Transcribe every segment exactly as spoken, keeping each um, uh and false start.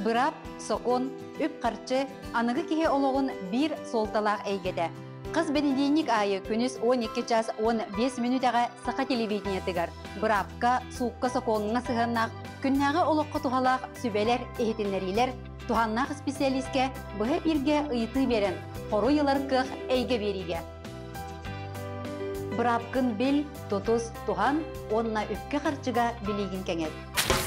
Бырап, соқон, үп қарчы, анығы кеге олығын бір солталақ әйгеді. Қыз бенедейник айы күніс он екі час он бес минутаға сақа телевидение тігір. Бырапқа, суыққа соқоныңа сығаннақ, күннағы олыққа тухалақ сүбелер, эхетінлерилер, туханнақ специалистке бұғы бірге ұйты берін, қору елар қық әйге беріге. Бырапқын біл, тұтыз, туған, онына үпке қарчыға білеген кәңет.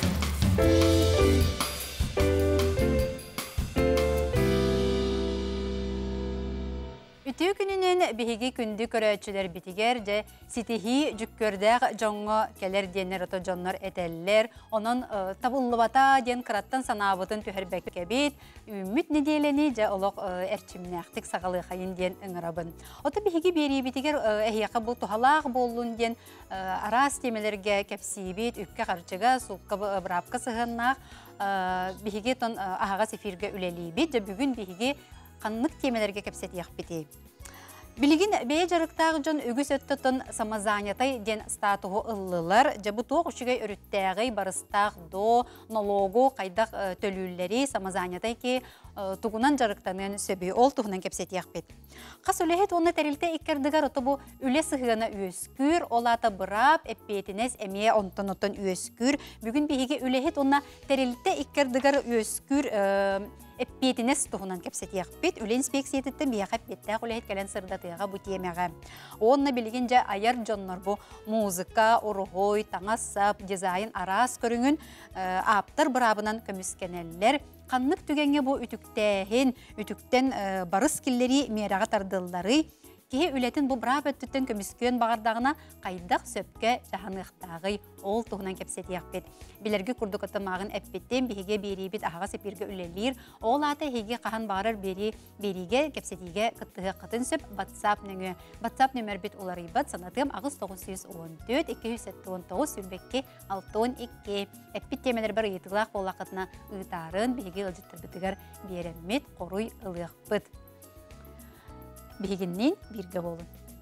Үтіу күнінен бігігі күнді көрәтшілер бітігер де ситихи жүккөрдәғ жоңғы келер денер ото жоннор этеллер, онын табыллыбата ден қыраттан санабытын түхербәк кәбет, үміт неделені де олық әрчімнәқтік сағалы қайын ден ұңырабын. Оты бігігі бері бітігер әйеқі бұл тухалақ болуын ден арас темелерге кәпсейбет, үкке қарчыға, суққа бұрапқа сығыннақ, бігігі тон ағаға сефирге үлелейбет, де бүгін бігігі қанлық темелерге кәпсет яқпеті. Білігін бәе жарықтағы жон үгіс өттітін самазанятай ден статуғы ұллылар, жабы тоқ үшігей үріттәғі барыстақ до налогу қайдақ төлілері самазанятай ке тұғынан жарықтанын сөбі ол тұғынан кәпсет яқпет. Қас үләхет оны тәрілті еккердігар ұты бұл үле сығына үйескүр, олата бұрап, әппетінес әмее онтын-отын үйескүр. Бүгін бейге үләхет оны тәрілті еккердігар үйескүр Эппетинес туһунан кепсет яқпет, үлен спексиететті бияқап беттәқ үләйт кәлін сырдатыға бұ темеға. Онына білген жа аяр жоннар бұ музыка, ұрғой, таңасап, дизайн арас көріңін аптар бұрабынан көміскенелер. Қанлық түгенге бұ үтіктәхін, үтіктен барыс келлері мераға тардылары, Кеге үлетін бұл бұрап өттіттен көміскен бағардағына қайдақ сөпке жағанықтағы ол тұғынан кепсет яқпет. Білерге күрдік ұттымағын әппеттен бейге берейбет ағаға сепірге үлелер. Ол аты хеге қаған бағарыр берейге кепсетіге қыттығы қытын сөп WhatsApp нөңі. WhatsApp нөмір бет олар ибат санатығым ағыз тоғыз жүз он төрт екі жүз он тоғыз сүрбекке алты он екі. Әппет темелер бір етіғлақ болақытына ұйтарын бейге ұлжыттыр бітігер беремет қоруй ұлық Бігіннен бірге болын.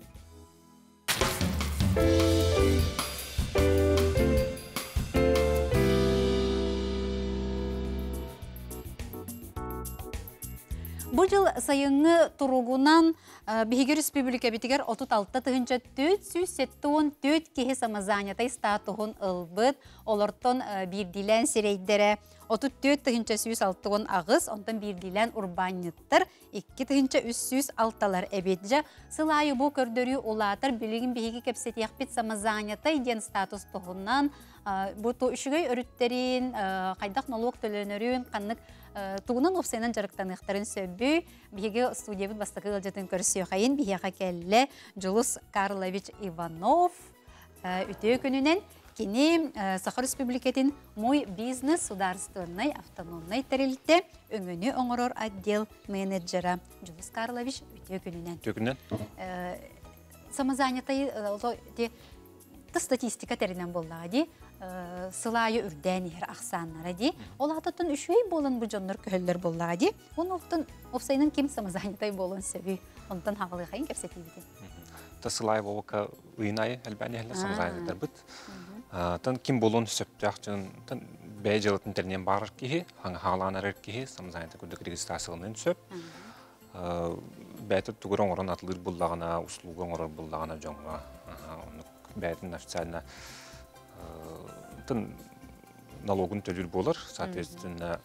Бұл жыл сайыңы тұрғынан Бігер Республика бітігер отыз алты тұхынша төрт жүз сексен төрт кеге самазанятай статуғын ұлбыт, олардың бірділен серейдері. отыз төрт тұхынша жүз алты ағыз, ондан бірділен урбаниттар, екі тұхынша үш жүз алтылар әбетжі. Сылайы бұл көрдірі олатыр білігін бігеге кепсет яқпет самазанятай ден статус тұғынан бұл үшігей өріттерін, қайдақ налог төлөнерін, қанық туғынан опсайынан жарықтанықтарын сөбі, бігеге студиябыт бастықы ғылжатын көрсі қайын, бігеға кәлі Жұлыс Карлович Иванов үтеу күнінен Кені Сахар Республикетін мой бизнес сударственной автономной тәрелті өңіні оңырор отдел менеджера Жұлыс Карлович үтеу күнінен. Үтеу күнінен? Самазанятай статистика тәрінен болдығы де, сылайы үрдән ер ақсанлары де, ол атытын үшвей болын бұл жонлар көлілер болдығы де, оны опсайынан кем самазанятай болын сөбі, онтан хағылы қайын кәпсеті беті. Та сылайы болуға ұйынайы әлбәне әлі самазанятай бұд. Тан кем болуын сөптіғ жын бәй жылытын тәрінен бағыр кейі, хағыланар әр кейі, самазанятай күдік регистрациялығын сөп. Бәйті тұғырын орын атылыр болдағына, ұсылуғын орын болдағына жоңға. Бәйтін официально налогын төлір болыр, соответственно,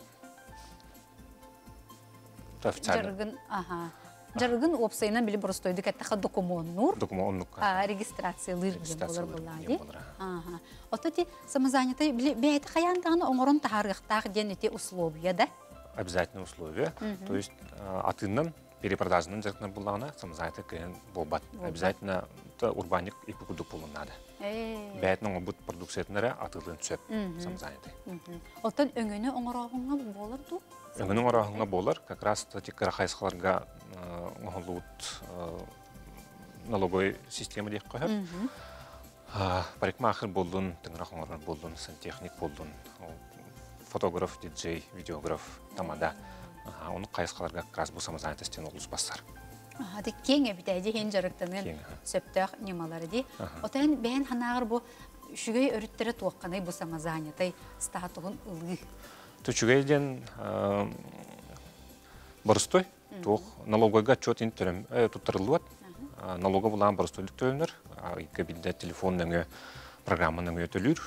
официально. Жаргын опсайынан білі бұрыстойды кәттіға докумоннур, регистрациялыр болыр болады. Отты самозанятай бәйті қаяндағына оңырын тағарықтақ ден өте условия, да? Обязательно условия. То есть атынан перепродажының жарқынан болағына самозанятай кәйін болбат. Обязательно урбаник и покудук болуын надо. Бәйтінің ұбыт продукциятынары атылын түсіп самозанятай. Оттан өңіні оңырағыңа болыр ду? Өңінің оңырағыңа болыр. Как раз қарақайсықларға оңылуыт налоговой система дейік қойып. Парикмахер болдың, тыңырақ оңырған болдың, сантехник болдың, фотограф, диджей, видеограф, тамада. Оны қайсықларға как раз бұл самозанятай стен олыс басар. Ады кең әбітәйде хен жарықтанын сөптіғ немалары де. Отайын бәйін ханағыр бұл үшігей өріттері туаққанай бұл самазанятай статуғын ұлғы. Төчүгейден барыстой, тух налоговый отчет интерем туттырылуат. Налога булан барыстойлык төлөнөр, икки билде телефон нөңө программа нөңө төлүр.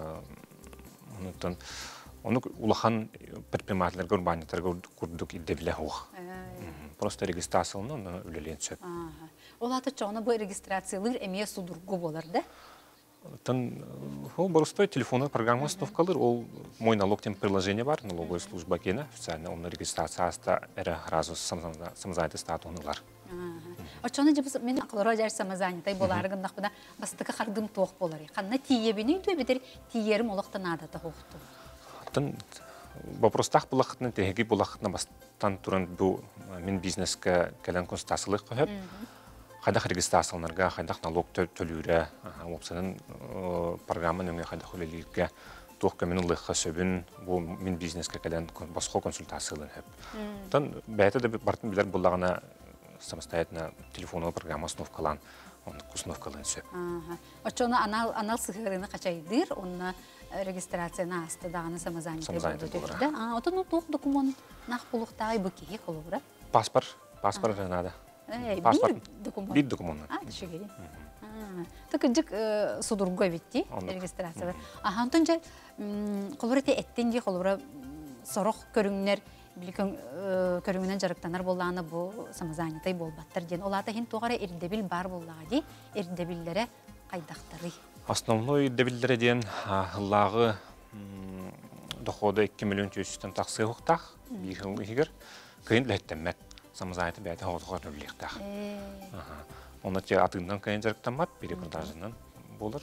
Онуттан оны улахан предпринимательлерге, урбаниттарга курдук иддебиле хук. Просто регистрацияланы оны үлелен сөп. Ол аты чоғына бұл регистрациялар әмее судургу болар, да? Тан ол барыстой телефонный программа установкалыр, ол мой налог тем приложение бар, налоговая служба кена, официально он регистрация аста әрі разу самозайты статуынылар. Очоны жібіз мен ақылыра жар самозайтай боларығын нақпына бастықы қарғым тоқ болар. Қанна тиебені өйті бетер тиерім олықтан адаты хоқты. Тан вопростах бұлақытны, тегеги бұлақытны бастан тұрын бұл мен бизнеске кәлін констасылық қойып, қайдақ регистрацияларга, қайдақ налог төлүрі, опсының программа нөңе қайдақ өлелерге тоқ көмінің лыққа сөбін, бұл мен бизнеске кәлін басқа консультациялын өп. Тан бәйті де бартын білер бұлағына самостоятельно телефонный программа установкалан, он установкалан сөп. Очоны анал сығырыны қачайдыр, онына регистрацияны асты дағаны самозайты болды. Отын тоқ документ нақ бұлықтағы бүкеге қолы бұра? Паспорт, паспорт жанады. Bir документ. Bir документ. А, düşügelim. Такыжык судургой битти регистрация. Аха, онтонча колорете эттенди колора сорох көрүңнөр билген көрүңнөн жарыктанар болланы бу самозанятай болбаттар ден. Олата хин тогара эрдебил бар боллагы, эрдебиллере кайдактары. Основной эрдебиллере ден лагы доходы эки миллион жүз жүздөн таксы хуктак, бир жыл эгер кыйын леттемет. Самозайты бәйті ғоғығыр үліктақ. Оны те атыңдан кайын жарықтамат, перепродажынан болыр.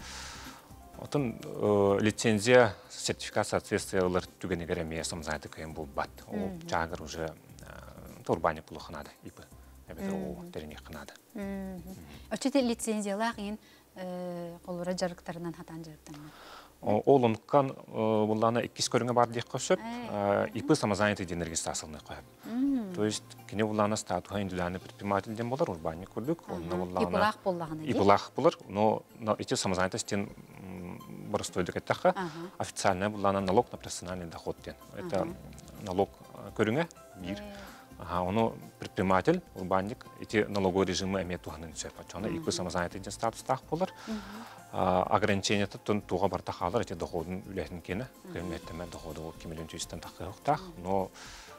Отын лицензия, сертификат соответствиялар түгенегер әмей самозайты кайын бол бат. Ол жағыр уже турбаник бұлы қынады, ипі. Әбетір ол дәрінек қынады. Өтшеті лицензиялар ең қолыра жарықтарынан хатан жарықтамат? Ол оныққан бұлланы иккис көріңе бар дейк қөсіп, ипі самозайты ден регистрациялыны қойып. То есть, кене бұлланы статуға индивидуальный предпринимательден болар, урбаник көрдік. Ипылақ боллағына дейк? Ипылақ болар, но эти самозайты стен барыстойдық әттіққа официальный бұлланы налог на профессиональный доход ден. Это налог көріңе бір. Оны предприниматель, урбаник, эти налоговые режимы әме туғанын сөп. Оны ипі самозайты ден статустақ болар. Ограничения тон туға бар тақалар, эти доходын үләтін кені. Көлметтеме доходы ол екі миллион жүз жүзден тақы ұқтақ. Но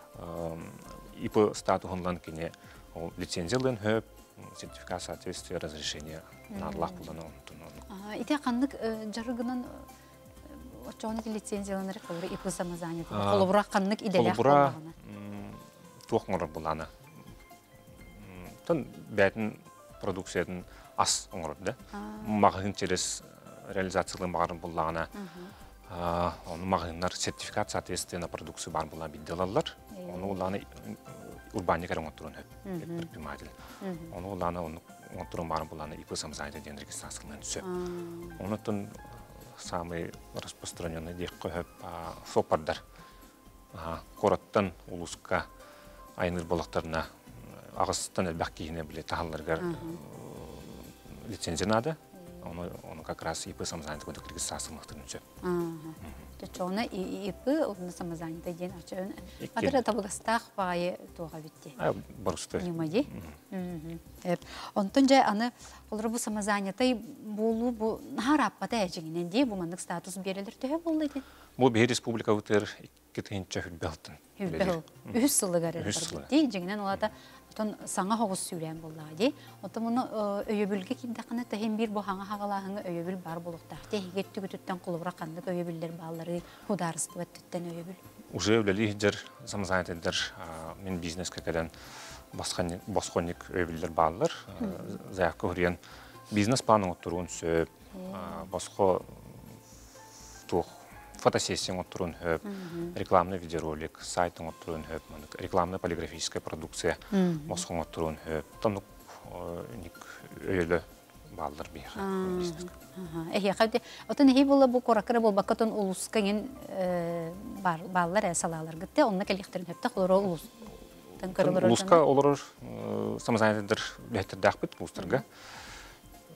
ипы статуғынлан кені лицензиялын хөп, сертификат соответствия, разрешение нарлақ бұлдан оңтын. Ите қандық жарығынан очоғынық лицензияланыры қолыры ипы самозайты? Қолыбыра қандық иделяқ болағына? Туық ғырыр бұланы. Тон бәйтін продукциядың ас оңырды. Мағын через реализациялы мағырын бұллағына оны мағынлар сертификат соответствия на продукцию бар бұллағын бидделалар. Оны ұллағына урбаник әрі оңтырын өп, предприниматель. Оны ұллағына оңтырын барын бұллағына ипы самозайты ден регистрациялын сөп. Оны тұн самый распространенный дейк қойып сопардар. Қораттан ұлысқа айныр болақтарына ағыстан әлбәқ кейіне біле тағаларғар лицензия надо, он как раз ипы самозайты көндік регистрациялы мұқтырын сөп. Чоғына ипы оны самозайты ден ачуын. Адыра табыластақ бағайы туға бітті? Барысты. Немаде? Онтын жай аны қолыры бұл самозайты болу бұл нағар аппата әжігінен де бұл мандық статус берілер төе болды екен? Бұл бей республика өтер кетігінші хүлбелтін. Хүлбел. Үш сылы ғарыр бітті. Жігінен олата саңа хоғыз сүйлән боллады. Ота мұны өйөбілге кимдақыны тәхен бір бұхаңа хағалағыңы өйөбіл бар болуқтақ. Тәхегетті күтіттен құлыбыра қандық өйөбілдер баллары хударысты бәттіттен өйөбіл. Уже өлелі жер самозайттар мен бизнеске кәден босқонник өйөбілдер баллар. Заяққа хүрген бизнес планың отыруын сөп, босқо туқ фотосессияң отыруын хөп, рекламный видеоролик, сайтың отыруын хөп, рекламная полиграфическая продукция босқоң отыруын хөп. Тонық өйелі балдар бейға бизнеске. Эхе, қауді, отын ехей болы бұл қорақыры бол бақытын ұлысқаңын балдар әсалалар күтті, онына кәліқтерін хөпті қолыры ұлыс. Ұлысқа олар самозайттар бәйттірді ақпыт ұлыстарға.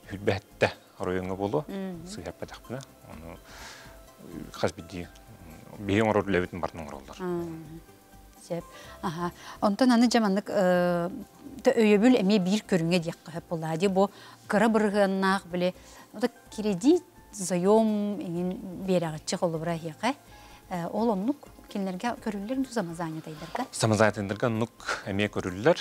Хүлбәтті районға болу, сүйәп бәдіқпіна. Қаз бидді бейін орыр ләбетін бартын орылдар. Сеп. Аха. Онтан аны жаманлык өйөбүл эме бир көрүнгө дияк кып болады. Бу кыра быргыннак биле. Ота кредит заем ин берагычы колубра хияка. Ол оннук кинлерге көрүлөр ду самозанятайдырга. Самозанятайдырга нук эме көрүлөр.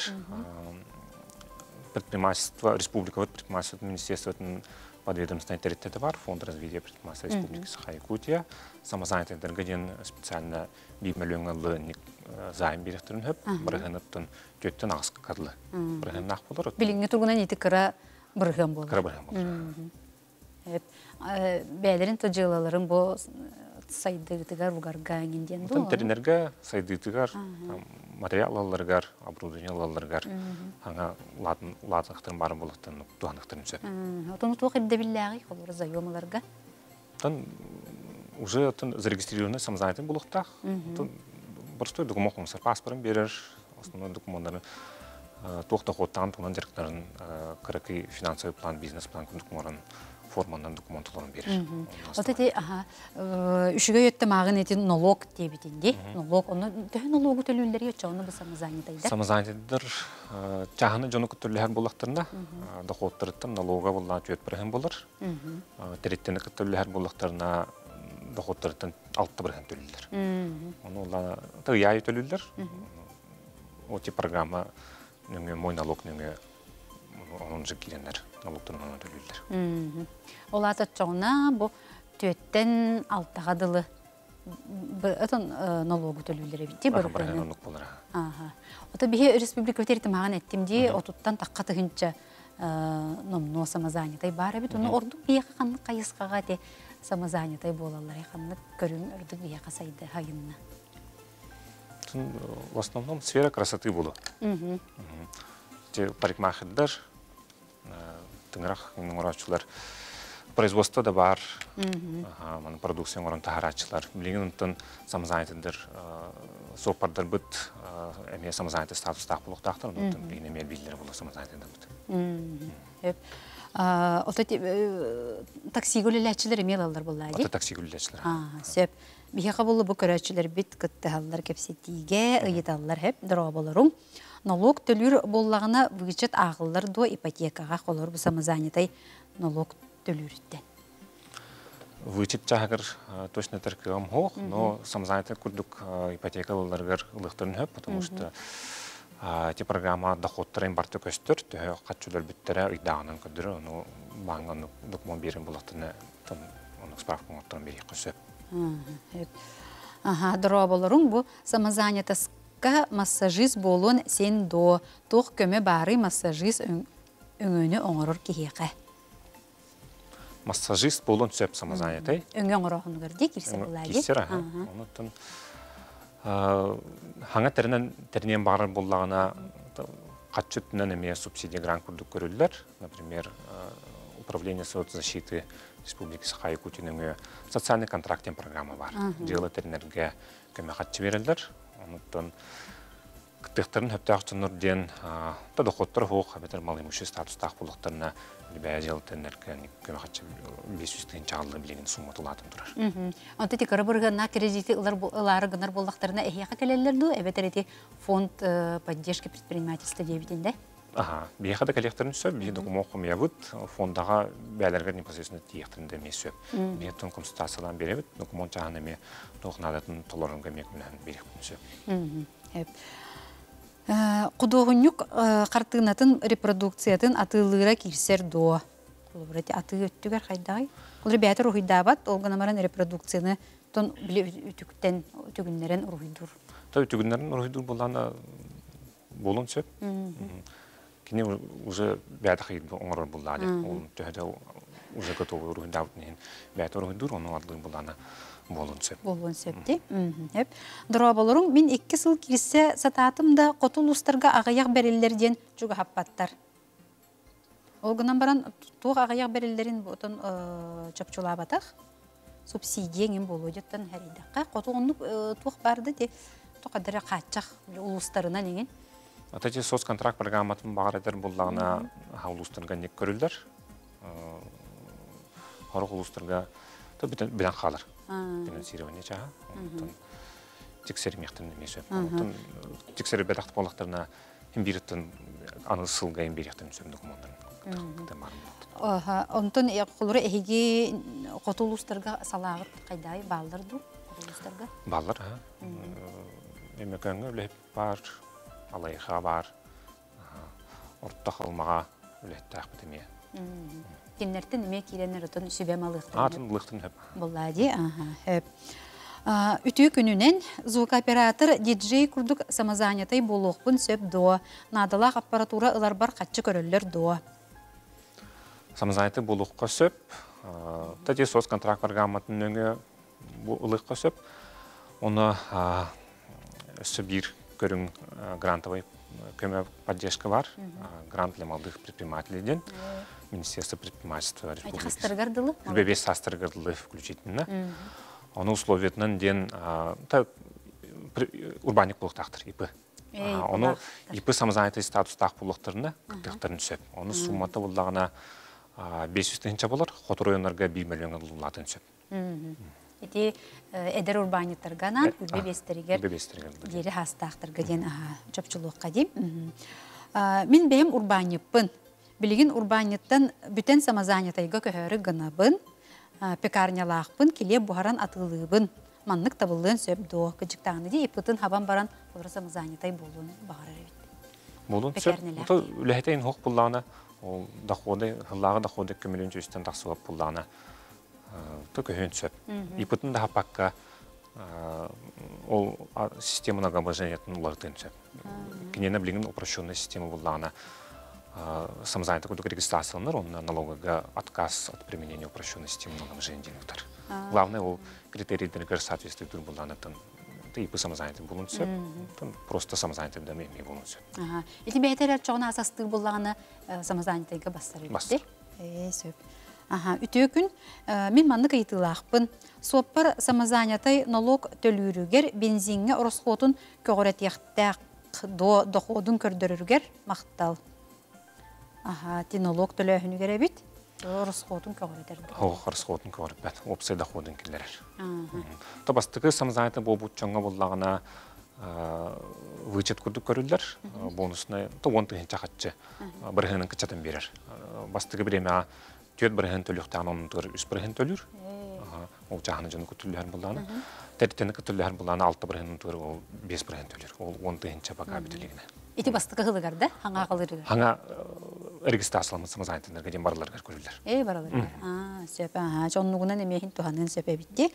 Предпринимательство республика предпринимательство министерствотун подведомственный территория бар, фонд развития предпринимательства Республики Саха-Якутия. Самозанятайдырга ден специально бир миллионлы займ беректерин хөп, бырыгыныптын төттен агыс кадлы. Бырыгыннак болор. Билиңе тургунан ити кыра бырыгын болор. Кыра бырыгын болор. Хөп. Бәлерин тожылаларын бу сайдыгытыгар бугарга инден бу. Теринерге сайдыгытыгар, материалларгар, оборудованияларгар, аңа латын латыктын барын болуктан туаныктын сөп. Отону туак эдде билляги колор заёмаларга. Тан уже тан зарегистрированный самозанятый болуктак. Простой документ, он паспорт берер, основной документ, тух доходтан, туган директорын, караки финансовый план, бизнес-план, документ, формандан документларын берер. Вот эти, ага, үшіге өтті мағын еті налог дебетінде, налог, оны төхі налогы төлілдері өтші, оны бұл самозанятайдар? Самозанятайдар, чағыны жоны күттірлер болақтарына, доходтарыттан налога болуына түйет бірген болар, тереттені күттірлер болақтарына доходтарыттан алтты бірген төлілдер. Оны олана тығыяй төлілдер, оти программа нөңе мой налог нөңе onun jikilenler, налогтан onu төлүлдер. Ол аты çoğuna bu tüetten altığa dılı ötün налогу төлүлдер битти бар. Бар налог болар. Аха. Ота бихе республика өтерите маған еттимди, отуттан таққа тыгынча номно самозанятай бар бит. Оны орду бия канны кайыскага те самозанятай болалар, канны көрүн өрдү бия касайды хайынна. В основном сфера красоты болу. Те парикмахердер тыңырақ ыңырачылар производство да бар, продукция орын тахарачылар. Билеген ұнтын самозанятайдар сопардар бұд, әме самозанятай статустақ болуқтақтар, ұнтын білген әме білдері болу самозанятайдар бұд. Ота такси гөлеләчілер емел алдар болды, әді? Ота такси гөлеләчілер. Сөп. Бихеқа болу бұл көрәчілер біт күтті алдар кепсетіге, ұйет алдар хеп, дұра болырың. Налог төлүр боллағына бюджет ағылар до ипотекаға қолыр бұл самозанятай налог төлүріттен. Вычет чағыр точно тәркігім хоқ, но самозанятай күрдік ипотекалыларғар ұлықтырын хөп, потому что те программа доходтарын барты көстір, түйі қатшылар бүттірі ұйдағынан көдірі, оны бағынған документ берін болықтырыны оның справкың оттырын берейік көсіп. Дұра болырың бұл самозанятас массажист болуын сен до тоқ көмі бары массажист өңөні оңырыр кейеқі. Массажист болуын сөп самозанятай. Өңі оңырағын көрді, келсе бұлайды? Келсер, онытын хаңа тәрінен бары болағына қатшыттынан әме субсидия грант күрдік көрілдер. Например, Управление соцзащиты Республики Саха-Якутия социальный контрактен программа бар. Дело тәрінерге көмі қатшы берілдер. Онуттан кытыктарын хөптөкчөнөр ден та доходтор хук бетер мал имущество статустак булуктарына бая желтенерге көмөкчө беш жүз тыгын чагылды билген сумма тулатын турар. Онта ти карабыргана кредиты ылары гынар болдактарына эхияка келелер ду, эбетерети фонд поддержки предпринимательства дебитинде. Ага, бияхада коллекторын сөп, бия документ кумиябыт, фондага бәләргә непосредственно тиектеринде месөп. Бия тон консультациялар беребит, документ чагына ме тохнадатын толорунга мек менен берип сөп. Кудогунюк картынатын репродукциятын атылыра кирсер до. Кулбурати аты өттүгөр кайдагы. Кулбур бәтер уйдабат, олганамаран репродукцияны тон биле үтүктен үтүгүннәрен уйдур. Та үтүгүннәрен уйдур булганда болон сөп. Кини уже бәтер хит оңор буллады. Ол төһдә уже готовы уйдабат нен. Бәтер уйдур, оны адлы булганда болон сөп. Болон сөпти. Хеп. Дора болорун мен эки жыл кирсе сататым да котул устарга агаяк берелерден жуга хаппаттар. Олгынан баран туг агаяк берелерин ботон чапчулабатак. Субсидия ген болуйдаттан харидакка котулунук туг барды де токадыра качак улустарына деген. Атачы соцконтракт программатын багаратыр буллагына хаулустарга нек көрүлдер. Хорок улустарга то битен калыр. финансирование чаға. Тексермектен немесе. Тексеріп бәдіқті болақтарына имбиреттен аны сылға имбиреттен сөм документарын. Онтон қолыры әйге қотулустарға салағыт қайдай балдырды? Балдар, емекөңі үлеп бар, алайға бар, ұртта қылмаға үлетті ақпытыме. Кеннерттен еме кейленер ұтын сүбем алықтын? Атын ұлықтын өп. Болады, өп. Үті күнінен звук оператор диджей күрдік самазанятай болуқпын сөп до. Надалақ аппаратура ұлар бар қатшы көрілер до. Самазанятай болуққа сөп. Тәте сос контракт программатын өңі ұлыққа сөп. Оны өсі бір көрің грантовый көмі поддержка бар. Грант для молодых предпринимателей. Министерство предпринимательства республики. Хастыргардылы? Бебес хастыргардылы включительно. Оны условиятынан ден урбаник болықтақтыр, ипі. Оны ипі самозанятой статустақ болықтарына күттіқтарын сөп. Оны сумматы болдағына бес жүз тысяча болар, хотыр ойынларға бір миллион ұлылатын сөп. Эти эдер урбаниттарганан бебестеригер дери хастақтырға ден жопчылуыққа дейм. Мен бәйім урбаниппын. Білген урбаниттан бүтен самозанятайға көхөрі гынабын. Пекарнялақпын, келе бұхаран атылыбын. Маннық табылын сөп до. Күджіктағыны де епітін хабан баран олар самозанятай болуын бағарар өйт. Болуын сөп. Үләхетейін хоқ бұллағына, ғыллағы дақоды көмелін жөстен тақсылап бұллағына көйін сөп. Епітін daha паққа ол системаны ғабажаниятын ұлағытын сөп. Кенені білген упрощенная система бұллағына самозанятый кодек регистрацияланыр, он налоговый отказ от применения упрощенной системы налогообложения денег. Главное, ол критерийлерге соответствует болғанытын. Ипі самозанятый болуын сөп, просто самозанятый дәме емей болуын сөп. Еті бәйтелер çoğuna асастығы болғаны самозанятайға бастар өйді? Бастар. Сөп. Үті күн, мен манны кайтылақпын. Соппар самозанятай налог төлүрүгер бензинге оросқотын көгірет яқтақ доходын көрдірүргер мақтал. Аха, ти налог төлөһүнү керебит. Оросқотын көгіретерді. Оғы оросқотын көгірет, опсай доходын келерер. Табастығы самозанятай болбут чоңға болағына вычет күрдік көрілдер. Бонусына он тыгын чақатчы бірғының кычатын берер. Бастығы біреме төт бірғын төліқтен оның тұғыр үс бірғын төлір. Ол жағаны жаны күтілдер болағына. Тәрттені күтілдер болағына алты бірғын тұғыр, ол бес бірғын төлір. Ол он тыгын чапаға бітілігіне. Ити бастығы ғылығарды, хаңа қалырығы? Хаңа регистрациялымыз самозанятыйларға ден бараларға көрілдер. Эй, бараларға. Сөп, жоннуғынан емейін туғанын сөпе бітті.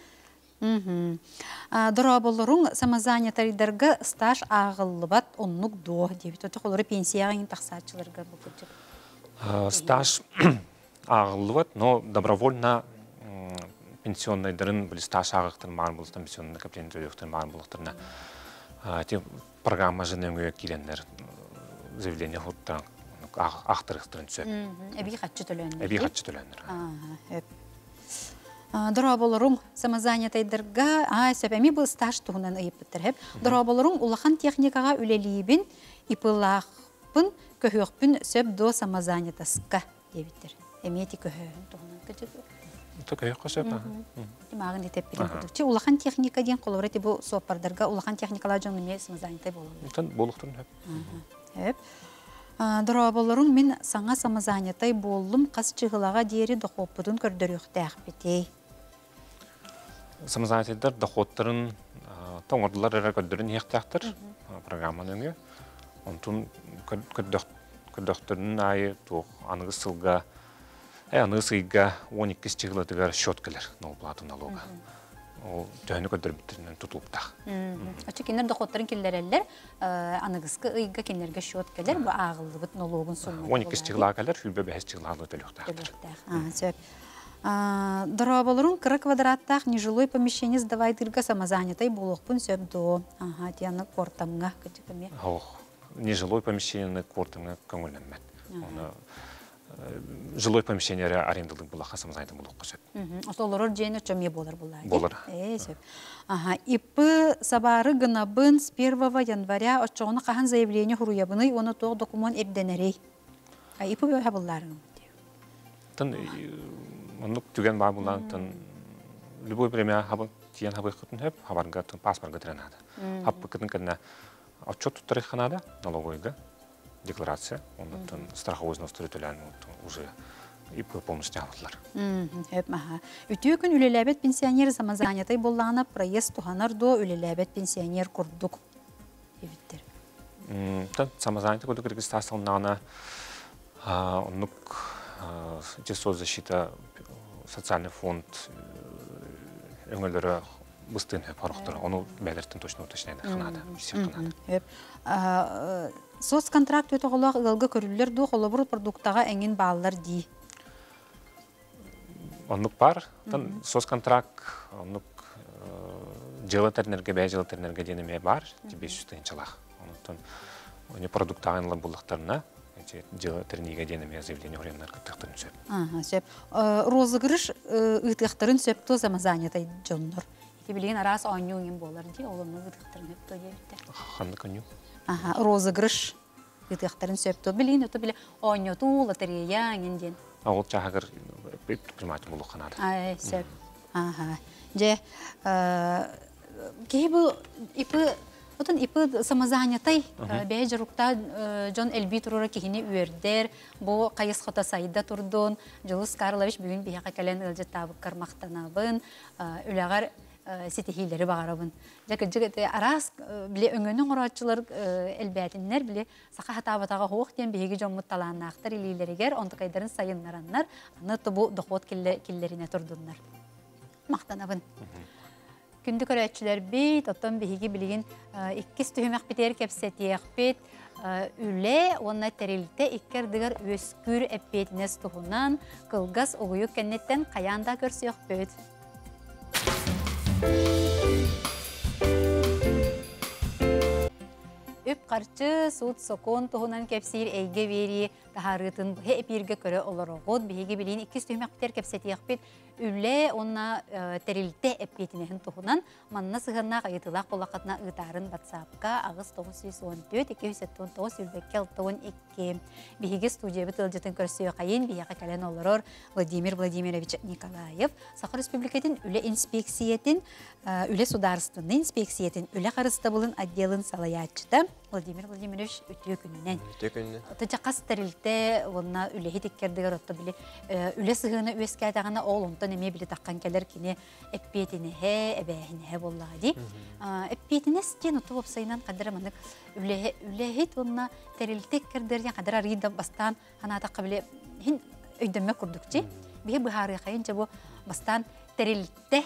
Дұраболырың самозанятайдарға стаж ағылыбат оннық до, дебет. Өті қолыры пенсияғын тақсатчыларға бұқырчық? Стаж ағылыбат, но добровольно пенсионныйдарын білі стаж ағықтырын мағын болыстан, пенсионный накопление төлеуқтырын мағын болықтырына программа жыныңы келендер заявление ғұрттан ақтырықтырын сөп. Әбей қатшы төлөнір? Әбей қатшы төлөнір. Дұраболырың самозанятайдарға, сөп, әмей бұл стаж тұғынан ұйып біттір. Дұраболырың улахан техникаға үлелейбін, ипылақпын, көхіқпін сөп до самозанятасқа дебіттір. Әмейті көхіғын тұғынан күтіп. Көхіққа сөп. Мағын етеп білін күдікчі. Улахан техника ден қолыр әті бұл сопардарға улахан техникалар жоң неме самозанятай болуы. Болуқтырын өп. Дұраболырың мен саңа самозанятай болым қас чығылаға дейері доқоппыдың көрдіріқті әқпетей. Самозанятайдар доқоттарын тоңырдылар әрі көрдірін еқтіқтір программаны өңі. Онтын көрдіқтерінің айы анығы сылға Аны сыйга он екі чығылатығар шоткалар налплату налога. Ол төхіні көдір бітірінен тұтылыптақ. Açı кенер доходтарын келдерелер, анығысқы ыйга кенерге шоткалар, бұл ағылды бұт налогын сұлмады. он екі чығылаға кәлер, хүлбе бәхес чығылаға төліқтақтыр. Дұраболырың қырық квадраттақ нежилой помещение сдавайдырға самозанятай болуқпын сөп до. Тияны кортамға көтікіме. Нежилой помещение кортамға көңілінмәд. Жилой помещение арендалык була самозанятый болуққа сөп. Олар жейні чөме болар бұлар? Болар. Ипы сабары гынабын с первого января отчоғыны қахан заявление хуруябыны, оны тоқ документ эрденерей. Ипы бөйі бұларың? Тын, мұнық түген бар бұлан, тын любой время хабы тиен хабы хытын хөп, хабарга паспортга тренада. Хабы кытын кына отчет туттары ханада, налоговыйга, декларация, ондан страховой взнос төлөтөлөн уже ИП полностью алdılar. Хөп маха. Үтүү күн үлеләбет пенсионер самозанятой боллана проезд туханар до үлеләбет пенсионер курдук. Дебиттер. Тан самозанятый курдук регистрацияларына онук соцзащита социальный фонд өңөлөрү быстын парохтор, onu belirtin точно уточняйды ханада, все ханада. Соцконтракт өтө голак ылгы көрүлөр ду холобур продуктага эңин баалар ди. Онук бар, тан соцконтракт, онук жылы тернерге, бәй жылы тернерге денеме бар, беш жүз тыйынчалах. Онуктан оны продуктагы ылы булактарына жылы терниге денеме заявление уреннар кыттыктын сөп. Ага, сөп. Розыгрыш ытыктарын сөптө самозанятой жоннор. Билген арас онюң болар ди, олымны ытыктарын өптө дебитте. Ханды коню. Ага, розыгрыш ытыктарын сөптө билген өтө биле оню туу лотерея аңенден. А ол чагыр предприниматель болуп канады. Ай, сөп. Ага. Же кейбу ипы Отон ипы самозанятой бәй жырукта Джон Элби турура кихини үйердер, бу кайыс хота сайда турдун, Жылыс Карлович бүгін бияқа кәлен ылжы табы кармақтанабын, үләғар сетихилері бағарабын. Жакы арас біле өңінің ұратчылар әлбәтінлер біле сақа хатабатаға хоқ ден бейгі жоммут таланнақтар илилерігер, онды қайдарын сайыннараннар, аны тұбу дұқуат келлеріне турдуннар. Мақтанабын. Күнді көрәтшілер бейт, оттан бейгі білген иккіз түйімек бітер кепсетиек бейт, үлі, онна тәрелті иккердігер өскүр әппетінес тұғынан қылғас оғыйық кәннеттен қаянда көрсек бейт. Өп қарчы суд сокон тұғынан кепсейір әйге вери тахарытын бұхе әпирге көрі оларығыд бейге білейін иккіз түйімек бітер кепсетиек бейт, үлі онна тәрелті әппетінен тұғынан манна сығына қайытылақ болақатына ұтарын батсапқа ағыз тоғыз жүз он төрт екі жүз он тоғыз үрбекке алтауын екі. Бейге студия біт ұлжытын көрсіе қайын бейеға кәлен оларыр Владимир Владимирович Николаев. Сақыр Республикатын үлі инспекциятын, үлі сударыстыны инспекциятын үлі қарысты болын отделын салаятчыда Владимир Владимирович үтіе күнінен. Үтіе күнінен. Отыча қас тәрелті онна үлі хетеккердігер отты білі үлі сығыны өске атағана ол онтан эме биле таккан келер кини эппетине хе эбехине хе боллади. Эппетине стен утуп сайнан кадыр манык үле үлехит онна терилтек кердерден кадыр арида бастан ханата кабиле хин өйдөмө курдукчи. Бие бухары кайынча бу бастан терилте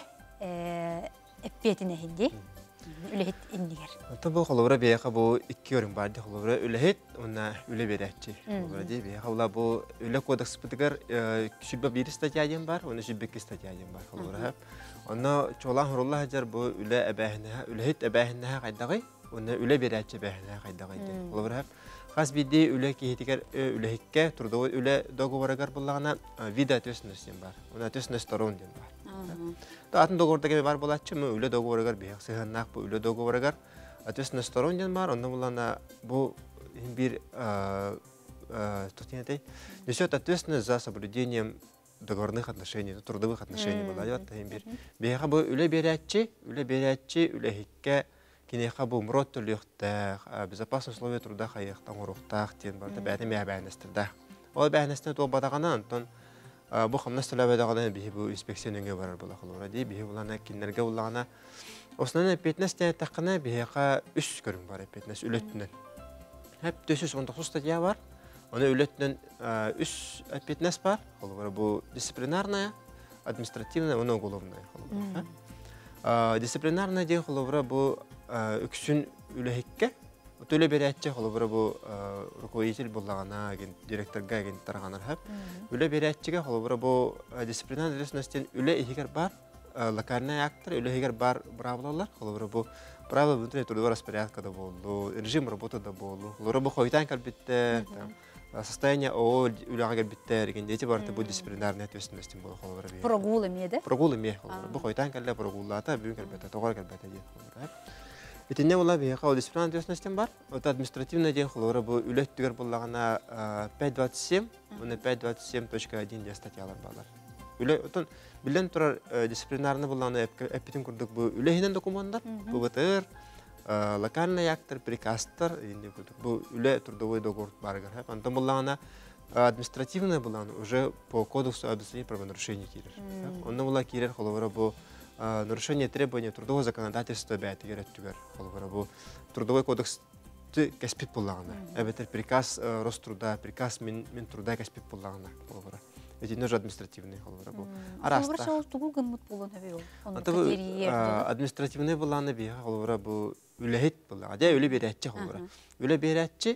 эппетине хинди. Үлехит индигер. Табу холора бияка бу икки өрүм барды холора үлехит онна үле берәтчи. Холора ди бияка ула бу үле кодекс битигер шүббе бир статьядан бар, оны шүббе ки статьядан бар холора. Онна чолан хорулла хажар бу үле әбәһенә, үлехит әбәһенә кайдагы, оны үле берәтчи бәһенә кайдагы ди. Холора хас биди үле ки хитигер үлехиккә турды үле договоргар буллагына вида төснөсен бар. Уна төснөс сторон ден бар. Атын договордагы бар болатчымы үле договоргар бияк сыгыннак бу үле договоргар төснөс сторон ден бар. Онда булана бу бир тотинете несет ответственность за соблюдением договорных отношений, трудовых отношений была. Бияка бу үле берәтчи, үле берәтчи үлехиккә кинеха бу мрот төлөктә, безопасность условия труда хайыктан урыктак тен бар да бәне мәбәнәстәрдә. Ол бәнәстә то бадагана антон бу хамнас төләбәдәгән бихи бу инспекциянәгә барар була хәлвара ди бихи булана киннәргә булана. Осынан пятнадцать тәкънә бихига үч көрүм бар пятнадцать үләтнән. Хәп төсүс он тогуз статья бар. Аны үләтнән үч пятнадцать бар. Хәлвара бу дисциплинарная, административная, аны уголовная хәлвара. Дисциплинарная дигән хәлвара бу үксүн үләһиккә төле берәтче хәлвара бу руководитель буллагана, директорга ген тарганар хәп. Үле берәтчегә хәлвара бу дисциплинарный ответственностен үле игәр бар, локальный актор үле игәр бар правилалар, хәлвара бу правила внутреннего трудового распорядка да булды, режим работы да булды. Хәлвара бу хәйтан калбитте, состояние ООО үләгә битте дигән дәти бар бу дисциплинарный ответственностен булды хәлвара. Прогулы меде? Прогулы ме хәлвара. Бу хәйтан калла прогуллата бүген калбетте, тогар калбетте ди хәлвара. Итенне була бияка дисциплинарный ответственностен бар. Вот административный ден хәлвара бу үләт түгәр буллагана пять двадцать семь, уны пять двадцать семь точка один дия статьялар балар. Үле отон билен турар дисциплинарны буланы эпитин курдук бу үлехинен документтар, бу бытыр, локальный актор, приказтар, инде курдук. Бу үле трудовой договор баргар. Антон буланы административная буланы уже по кодексу объяснений правонарушений кирер. Онна була кирер холовара бу нарушение требований трудового законодательства бәтигер әттүгер. Холовара бу трудовой кодекс кәспит буллагына. Әбетер приказ Роструда, приказ мин труда кәспит буллагына холовара. Это тоже административный холовара бу. Араста. Холовара тугу гыммыт булын әбе ул. Административный буланы бия холовара бу үләһит буллага. Дә үле берәтче холовара. Үле берәтче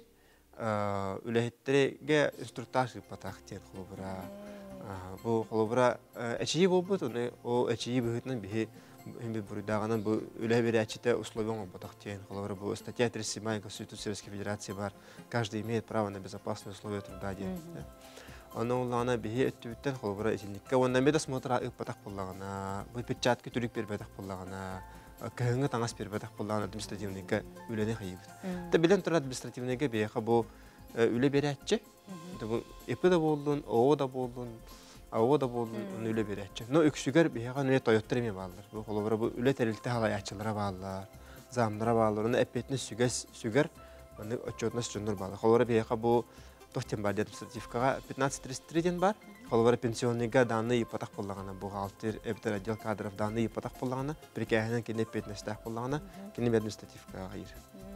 үләһиттерге инструктаж патахтер холовара. Бу холовара әчии булбут, о әчии быһытнан бихи Химби бурдагана бу үле берәчите условион патахтен холовара бу статья тридцать седьмая Конституции Российской Федерации бар. Каждый имеет право на безопасные условия труда. Оно улана бихи өттүттен холовара исинникке ондан бе досмотра ыппатах буллагана, бу печатки түрик бербетах буллагана, кыһыңы таңас бербетах буллагана административныйга үлене хайып. Та билен тура административныйга беха бу үле берәчче. Бу эпи да болдун, оо да болдун. Ау да болдун үле берәчче. Но үксүгөр бияга үле Toyota эме балдар. Бу холовара бу үле терилте халаячылары балдар. Замдыра балдар. Уну эпетне сүгәс сүгөр, аны отчетна сүндүр балдар. Холовара бияга бу тохтен бар административкага пятнадцать тридцать три ден бар. Холовара пенсионныйга данный ипотак буллагана бухгалтер, эбтер отдел кадров данный ипотак буллагана, прикәһенен кине пятнадцать буллагана, кине административкага гайыр.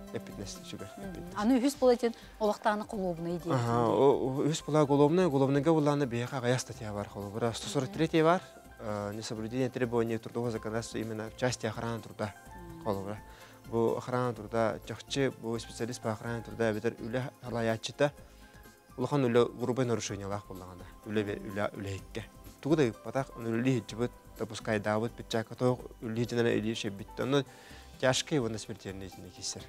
Аны үз болатын олақтаны клубный дейт. Ага, үз бола клубный, клубныйга буланы бияга гая статья бар холовара. сто сорок три бар. Несоблюдение требований трудового законодательства именно в части охраны труда холовара. Бу охрана труда чакчы, бу специалист по охране труда бетер үле халаячыта. Улахан үле грубое нарушение лах буллаганда. Үле үле үлеекке. Тугда патак үле хиҗбет допускай давыт печака то үле жене үле шебиттен тяжкий его на смертельный кисер.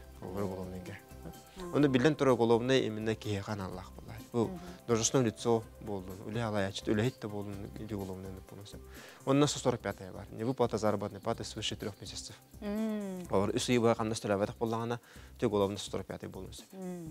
Он билен тура головне именно кихан Аллах булла. Бу должностное лицо болду. Үле алаячы, үле хитте болду иди головне полностью. Он на сто сорок пятая бар. Не выплата заработной платы свыше трех месяцев. Олар үсүй буга кандай төлөбөтөк буллагана те головне сто сорок пятый болмуш.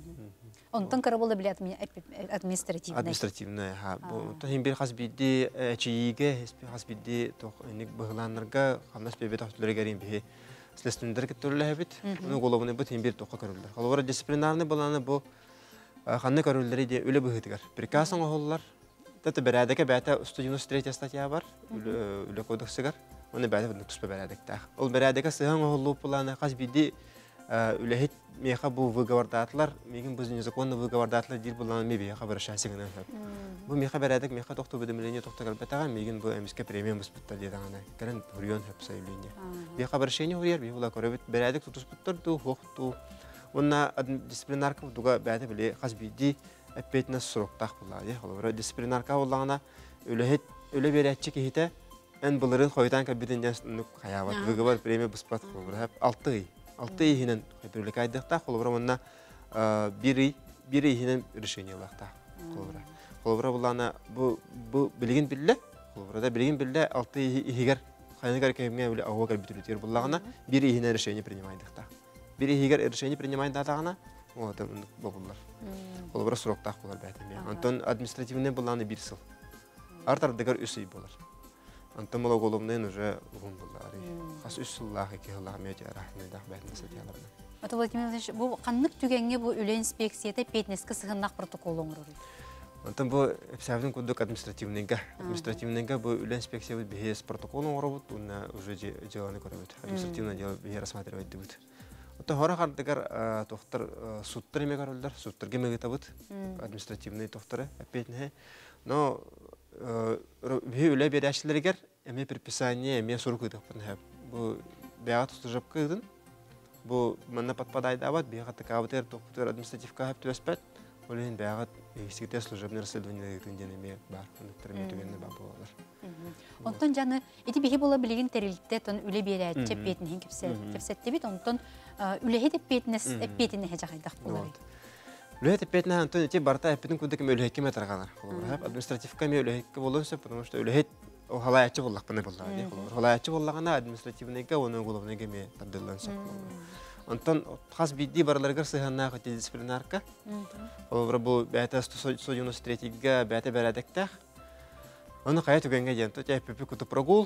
Онтон кара болду билет административный. Административный, ха. Бу то хим бир хасбиди чийге, хасбиди то эник быгланырга хамнас бебет ахтлерге бе. Следственный көтөлләһә бит. Уны головны бит хим бир токка көрүлдер. Алар дисциплинарный буланы бу ханны көрүлдер иде үле быһытыгар. Приказын оһоллар. Тәтә бәрәдәкә бәтә сто девяносто третья статья бар. Үле кодексыгар. Уны бәтә нутус бәрәдәктә. Ул бәрәдәкә сыган оһоллу буланы хас биди үле хит меха бу выговордатлар, мегин бу незаконно выговордатлар дир буланы мебе хабар шасыгына. Бу меха бәрәдәк меха тохты бедемление тохты галбатага мегин бу эмискә премиум буспытта дигән. Кәрен бурьон хәп сайлыйны. Бе хабар шене урьер бе була көрәбит бәрәдәк тутус буттыр ду хохту. Уна дисциплинарка дуга бәдә биле хас биди эпетне сроктак була. Ди халыра дисциплинарка булгана үле хит үле бәрәтче кихите эн булырын хойдан кабиден нүк хаябат выговор премия буспат булыр. Алты Алты ихинен хөтүрлек айдыкта холбора монна бири бири ихинен решение лахта холбора. Холбора булана бу бу билген билле холборада билген билле алты ихигер хайнагар кемге биле авгар битүлтер буллагана бири ихинен решение принимайдыкта. Бири ихигер решение принимайдатагана вот бабуллар. Холбора сроктак булар бәтеме. Антон административный буланы бир сыл. Артар дегер үсүй булар. Антон мола головнен уже гун булар. Хас үсүллахы кехлах мети рахмет бәтне сатяларна. Ата Владимир Владимирович, бу каннык түгәнгә бу үле инспекцияда пятнеске сыгыннак протокол оңрыр. Антон бу эпсәвнең кодек административныйга, административныйга бу үле инспекция бу бехес протокол оңрыр, уна уже деланы көрәбез. Административное дело бехе рассматривать дибут. Ата хора хардыгар тохтар суттар эме көрөлдөр, суттарга мегетабыт административный тохтары пятне. Но бе үле берәчләргә эме предписание, эме срок итеп һәм бу бәгат служб кыдын. Бу менә подпадает дават, бәгат такавтер доктор административка һәп төспәт. Олен бәгат секретарь служебный расследование итендән эме бар. Доктор метегәнне бар булалар. Онтон жаны эти беге була билеген терилтте тон үле берәтче петнең кипсе. Кипсәтте бит онтон үле һәдеп петнес петне һәҗәгайдак булар. Үле петне антон эти барта петен күдәк үле һәкимә торганар. Административка ме үле һәккә булынса, потому что үле о халаячы буллак баны булды. Халаячы буллагана административныйга, оның головныйга ме тадылланса. Антон хас бидди барларга сыганна хәтта дисциплинарка. Олар бу бәтә сто девяносто третьга бәтә бәрәдәктә. Оны қая түгенге ден, то тәппепі күті прогул,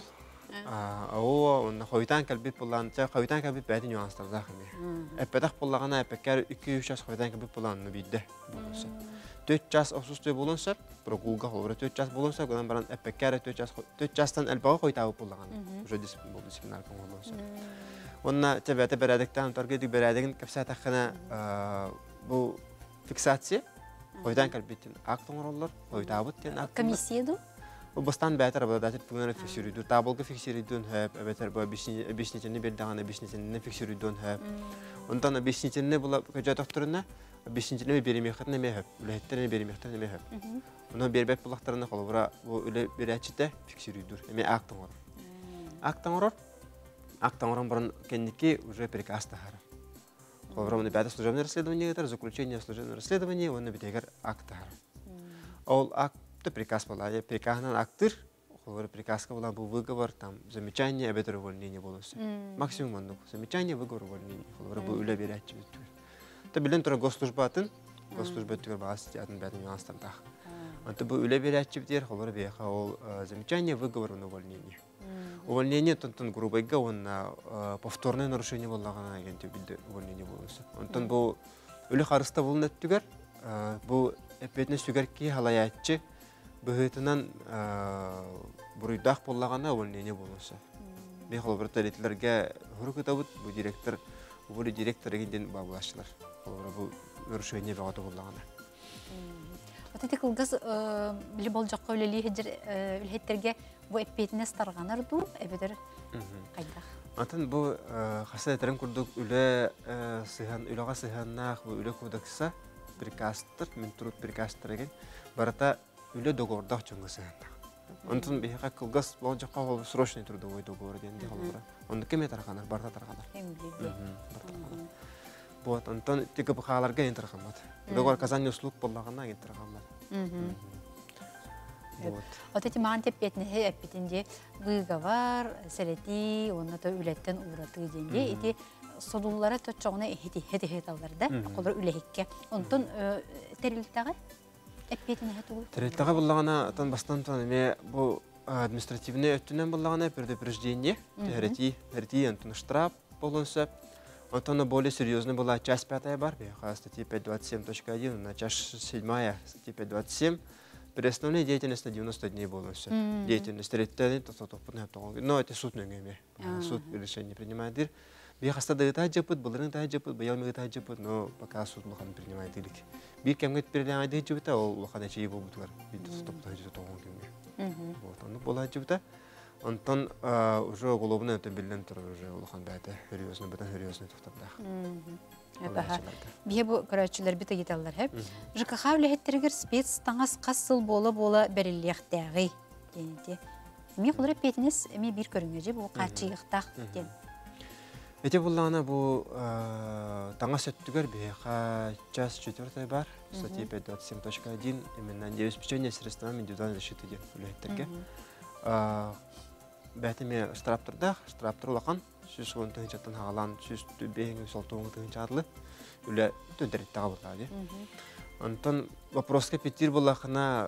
о, оны қойтан кәлбет болған, қойтан кәлбет бәді нюанстарда қыме. Әппетақ болағана әппекер екі үш жас қойтан кәлбет болғанны бейді болынса. төрт жас отсутствие болынса, прогулға қолыры төрт жас болынса, көден баран әппекер төрт жастан әлбаға қойтауы болағаны. Уже дисциплинар көн болынса. Онына тәбәті бәрәдіктен, торгейдік бәрәдігін кәпсә таққына бұл фиксация, қойтан кәлбеттен ақтың оралар, қойтауыттен ақтың. Комиссияду? Бастан бәтер обладатель пунктов фиксирует. Таболга фиксирует дон хэп, бәтер бу объяснительный бердаган объяснительный фиксирует дон хэп. Онтан объяснительный була кажа тохторына объяснительный беремехтен эме хэп, үлеттен беремехтен эме хэп. Оны бербек булактарына колобра бу үле берәчите фиксирует дур. Эме актың ор. Актың ор. Актың орын бурын кенники уже приказ тахара. Колобра оны бәдә служебное расследование гетер, заключение служебного расследования, оны битегер акт тахара. Ол акт приказ была, я приказан актер, говорю, приказка была был выговор, там замечание, обетер увольнение было все. Максимум одно замечание, выговор увольнение, говорю, был уля беречь. То билен тора госслужба атын, госслужба тора басти атын беден нюансам так. Он то был уля беречь бдер, говорю, бехал замечание, выговор увольнение. Увольнение тон тон грубойга, он повторное нарушение было на агенте биде увольнение было все. Он тон был уля харыста был на тюгер, был эпетный тюгер ки халаячи. Быһытынан буруйдах боллагана увольнение болмаса. Мен холбор талитлерге хурукутабыт бу директор, бу директор дегенден баблашчылар. Холбор бу нарушение багаты боллагана. Вот эти кылгыз били болжакка үлели хеджер үлхеттерге бу эппетине старганар ду, эбедер кайдах. Атын бу хасатерин курдук үле сыхан үлага сыханнах бу үле кодекса приказтыр, мен турут приказтыр деген барата үле договордах чоңгысы. Онтон бихака кылгас болжакка ол срочный трудовой договор денди халбара. Онды кеме тарганар, барта тарганар. Вот, онтон тике бухаларга интерхамат. Договор казанный услуг боллагана интерхамат. Вот. Вот эти мантепетне эпитинде выговор, селети, онна то үлеттен ураты денди. Эти содуллары то чоңна эхити хети хеталарда, колор үлехикке. Онтон терилтага Тереттага буллагана тан бастан тан эме бу административный өттүнөн буллагана предупреждение, терети, терети антон штраф болонса, антон более серьезный была часть пятая бар, статья пятьсот двадцать семь точка один, на часть седьмая, статья пятьсот двадцать семь, перестановление деятельности на девяносто дней болонса. Деятельность тереттен, то то то но это суд не имеет. Суд решение принимает. Бихаста да таджапут, болрын таджапут, баялмы таджапут, но пока суд лохан принимает илик. Бир кемгет перелең таджапута, ол лохана чейи болбутугар. Бит стоп таджапут тоғон кемге. Вот, он бола таджапута. Онтон уже головне это билен тур уже лохан бәте, серьезно, бетен серьезно тоқтамда. Бие бу көрәчүләр бите гиталлар һәп. ЖКХ үләһеттергер спец таңас кассыл бола бола берилияктагы денде. Ми кулыр петинес ми бир көрүнгөҗе бу качыйыктак ден. Эти буллана бу таңа сөттүгөр беха час четвертый бар, статья пятьсот двадцать семь точка один, именно необеспечение средствами индивидуальной защиты ден үләһеттерге. Бәтеме штрафтырда, штрафтыр лақан, сүз он тыгынчаттан хагалан, сүз бейінгі сол тоғын тыгынчатлы, үлі төндереттіға бұлтады. Антон вопроска петир болақына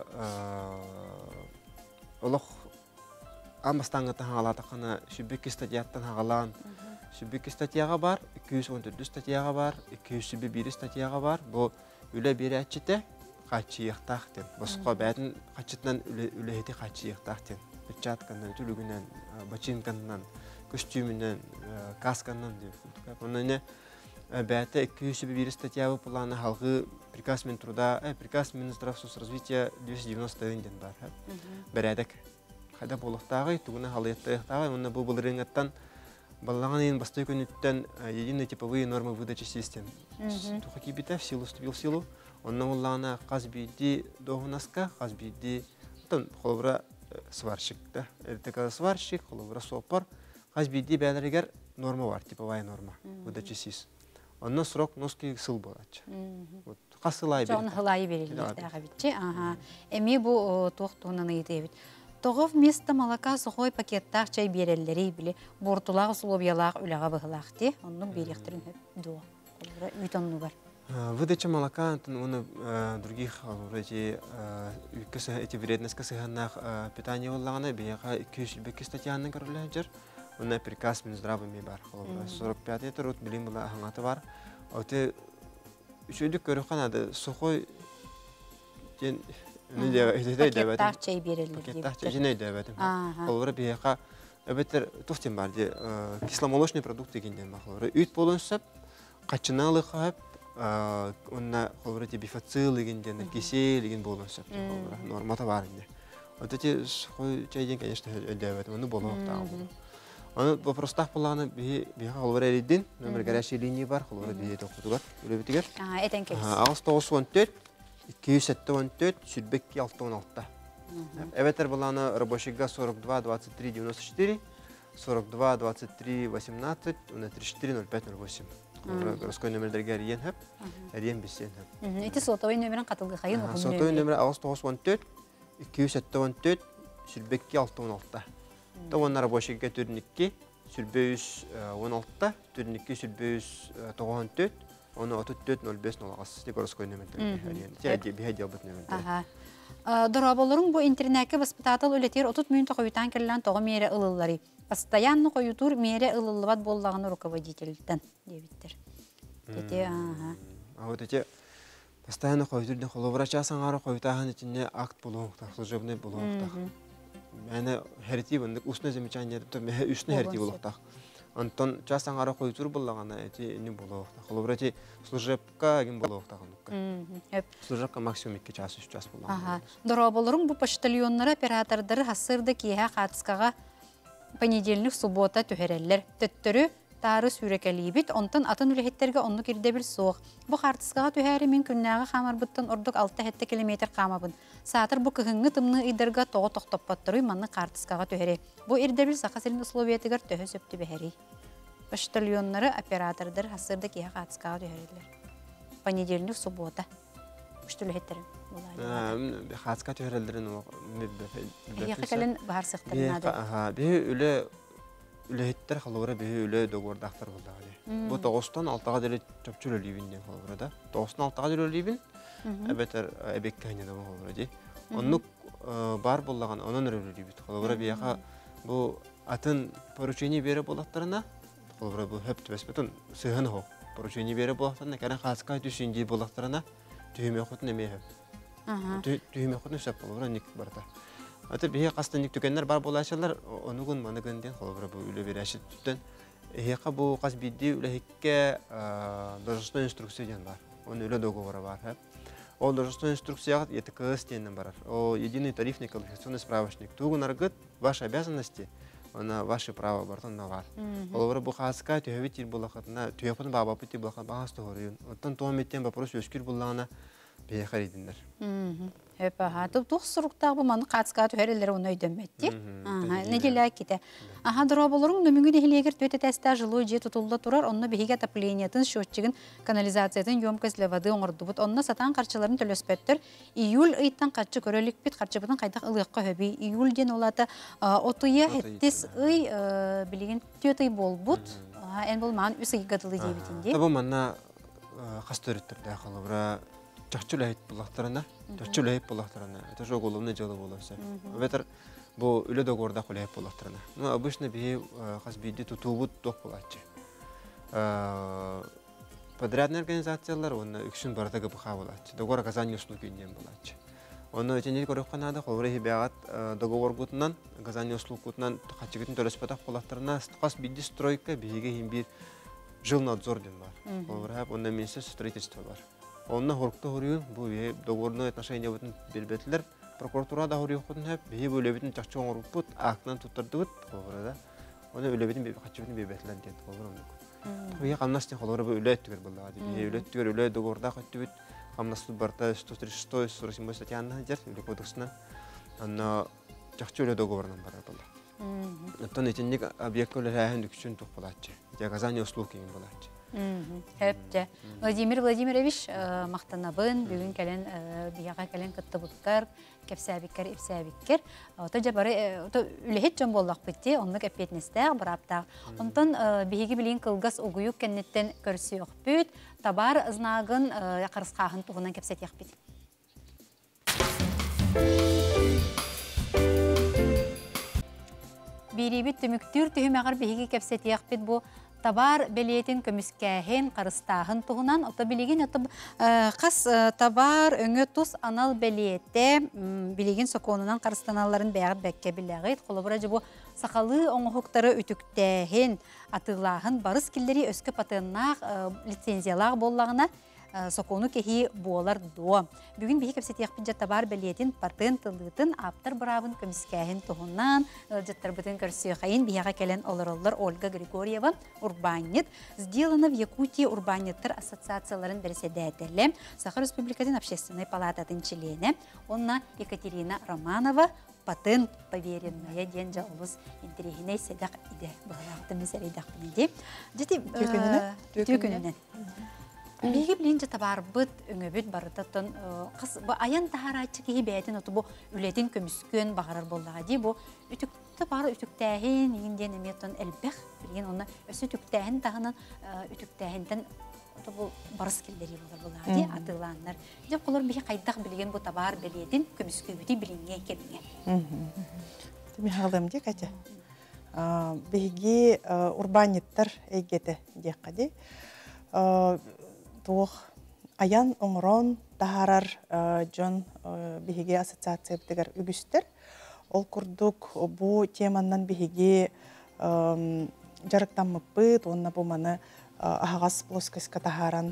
олық амбастаңғыттан хагалатақына сүббекі статияттан хагалан, сүббекі статияға бар, екі жүз он төрт статияға бар, екі жүз бір статияға бар, бұл үлі бері әтчеті қачыйықтақтен. Босқа бәтін қачытынан үлі еті қачыйықтақтен. Печатканнан, түлігінен, бачинканнан, костюмінен, касканнан деп. Онын бәті екі жүз бір статья выпыланы халқы приказ мен труда, приказ министров соцразвития двести девяносто ден бар. Бәрәдік. Қайда болықтағы, түгіні халықтағы, онына бұл бұлырыңаттан баллаған ең басты күніттен единые типовые нормы выдачи систем. Туха кибита в силу, вступил в силу. Онна оллағына қазбейді доғынаска, қазбейді холбыра сварщик, да? Это сварщик, холбыра сопар. Қазбейді бәлірігер норма бар, типовая норма выдачи систем. Онна срок носки сыл болады. Қасылай береді. Жоғын хылайы берілер дәға бітче. Әме бұл тоқтуынан үйді бит. Тоғып место молока сухой пакеттақ чай берелері білі. Бортулағы сұлобиялағы үліға бұғылақ де. Оның беректірін өп дуа. Үй тонны бар. Выдача молока у других эти эти вредности питания уланы бияга iki статьяны короледжер. Он приказ Минздравами бар. сорок пятый это рут билим была хангата бар. А ты еще дик корюхан ады сухой ден не делает это Пакеттах чай берелер. Пакеттах чай не делает. Олвара бияга эбетер туфтин бар де кисломолочный продукт дегенден бахлары. Үт болонсап качыналы хап онна холбрати бифацил дегенден кисел деген болонсап нормата бар инде. Вот эти сухой чай ден конечно делает. Ну болоктаа. Аны вопростах буланы би би халвара ридин номер горячей линии бар халвара би токутугар үлебитигер. А, этен кез. Агыс тогуз он төрт iki yüz on dört сүрбекки алты он алты. Эветер буланы рабочийга сорок два двадцать три девяносто четыре сорок два двадцать три восемнадцать тридцать четыре ноль пять ноль восемь. Городской номердерге ариен хеп, ариен бисен хеп. Эти сотовый номерин катылгы хайын окун. Сотовый номер агыс тогуз он төрт iki yüz on dört сүрбекки алты он алты. Тоғын рабочийга төртнікке сүрбөйіз он алты, төртнікке сүрбөйіз тоғыз төрт, оны отыз төрт ноль бес ноль ағыз. Городской номердерге. Те бихе делбет номердерге. Дораболорун бу интернетке воспитатыл үлетер отыз минут қойытан келілен тоғы мере ылылары. Постоянно қойытур мере ылылыбат боллағыны руководительден дебиттер. Тете, ага. А вот эти постоянно қойытурден қолы врачасын ары қойытағын içinde акт болуықтақ, служебный болуықтақ. Мәне хәрти бындык устное замечание то ме үстне хәрти болуктак. Антон часан ара койдур буллагана эти не болуктак. Холбрати служебка ким болуктак. Мм. Служебка максимум iki час үч час булган. Ага. Дороболорун бу почтальоннары оператордары хасырды киһә катыскага понедельник суббота төһәрәлләр. Төттөрү тары сүрекелибит, онтан атын үлехеттерге онну кирдебил соқ. Бу картыскага төһәре мен күннәгә хамарбыттан ордук алты километр камабын. Саатыр бу кыһыңгы тымны идерга тоо токтоппаттырый манны картыскага төһәре. Бу ирдебил сакасылын условиятыгар төһө сөптү бәһәри. Почтальоннары оператордар хасырды киһә картыскага төһәрелләр. Понедельник суббота. Үштүлехеттерин. Э, хатска төһәрелдерин о меббе. Яхкален бар сыктырнады. Ага, би үле үлеттер халыгы би үле догордактар булды. Бу тогуздан алтыга деле чөпчүлө ливинден халыгы да. тогуздан алтыга деле ливин. Эбетер эбеккәне дә булды ди. Онны бар булган, онын рөлү ливит. Халыгы бияга бу атын поручение бере булаттарына, халыгы бу хөптүбес бутун сыгын хо. Поручение бере булаттарына, кана хаска түшүнди булаттарына түймө хотун эме. Ага. Түймө хотун сап булган ник барда. Аты бие кастаник түкеннер бар булачалар, онугун маныгынден халыгы бу үле берәшит түтен. Эһека бу каз бидди үлехикке должностной инструкция бар. Он үле договора бар. Ол должностной инструкция это кыстенен бар. О единый тарифный квалификационный справочник. Тугун аргыт ваши обязанности, она ваши права бартон навар. Олора бу хаска төһөбит булахатна, төһөпөн баба пити булахат багасты хорыйын. Оттан тометтен вопрос өскүр буллагана бие харидиннер. Мм. Эпа ха, ту тухсуруктагы бу маны катска төһәреләр уны өйдәмәтти. Ага, неделя ките. Ага, дроболорун нөмүгү дехилегер төтә тәстә жилой же тутулда турар, онны биһиге отоплениятын, счетчигин, канализациятын, емкость для воды оңордубут. Онны сатан карчыларын төлөспөттөр. Июль ыйттан катчы көрөлүк бит, карчыбытын кайдак ылыкка хөби. Июльден олата отуя хеттис ый билеген төтөй болбут. Эн болман үс ыйгадылы дебитинде. Табу манна хастөрүттөрдө халыбра чачулайт булактарына, чачулайт булактарына. Это же уголовное дело болося. Ветер бу үле догорда кулайт булактарына. Ну обычно би хасбиди тутубут ток булачы. Подрядные организациялар оны үксүн бардагы буха булачы. Договор оказания услуг үнден булачы. Оны тенели көрөкканада холбуры хибагат договор гутунан, оказание услуг гутунан качыгытын төлөспөтак булактарына хасбиди стройка биге хим бир жыл надзор ден бар. Холбуры онда министерство строительства бар. Онна хорукта хорuyun, bu договорное отношение бутун бербетлер, прокуратурада хорuyun хотун хеп, бие бөлөбүтүн чакчы оңоруппут, актынан туттардыбыт, холбурда. Оны өлөбүтүн качыбытын бербетлер дет, холбурда. Бие камнастын холбурда бу өлөттүгөр булды. Бие өлөттүгөр өлө договорда каттыбыт, камнастын барта сто тридцать шесть сорок семь статьяны жер, өлө кодексинен. Аны чакчы өлө договорунан бар булды. Оттон этинник объект өлө хәһен үкчүн тук булачы. Оказание услуг кийин булачы. Хөпте. Владимир Владимирович мақтанабын, бүгін кәлен бияға кәлен кытты бұттар, кәпсәбіккер, ипсәбіккер. Ота жабары, үлехет жон боллақ бітті, онлық әппетнестәғ, бір аптақ. Онтан бейгі білін қылғас ұғыйық кәннеттен көрсі оқ бүт, табар ұзнағын қарысқағын тұғынан кәпсәт яқ біт. Бейребет түміктүр түхімәғар бейгі кәпсәт яқ біт бұл табар белетин көміскәхен қарыстағын тұғынан, ота білеген қас табар өңі тұс анал белетте білеген соконынан қарыстаналарын бәғіт бәкке біләғет. Қолы бұра жы бұл сақалы оңғықтары үтіктәхен атылағын барыс келдері өскі патыннақ лицензиялақ боллағына сокону кехи болар до. Бүгін бейі кәпсет яқпын жаттабар бәлетін патент тылытын аптар бұрабын көміскәхін тұғынан жаттар бұтын көрсі қайын бейіға кәлен олар-олар Ольга Григорьева урбанит. Сделано в Якутии урбаниттар ассоциацияларын берседәтелі. Сахар Республикатын общественной палататын члене. Онна Екатерина Романова патент поверенная ден жалбыз интерегіне седақ иде. Бұғалақты мәсәр идақ білінде. Жеті түйкінінен. Беги билинче табар быт өңөбүт барытатын аян тахарачы кеһи бәйтин оту бу үлетин көмүскөн багарар боллага ди бу үтүктө бар үтүктәһин инден эметон элбех билген оны өсү үтүктәһин тагынан үтүктәһинден оту бу барыс келдери болар боллага ди атыланнар деп колор беги кайдак билген бу табар белетин көмүскөбүти билинге келинге. Теми халым ди кача. Беги урбаниттар эгете декади. Туох аян оңрон тахарар жон биһиге ассоциация битигер үгүстер. Ол курдук бу теманнан биһиге жарыктанмыппыт, онна бу маны ахагас плоскоська тахаран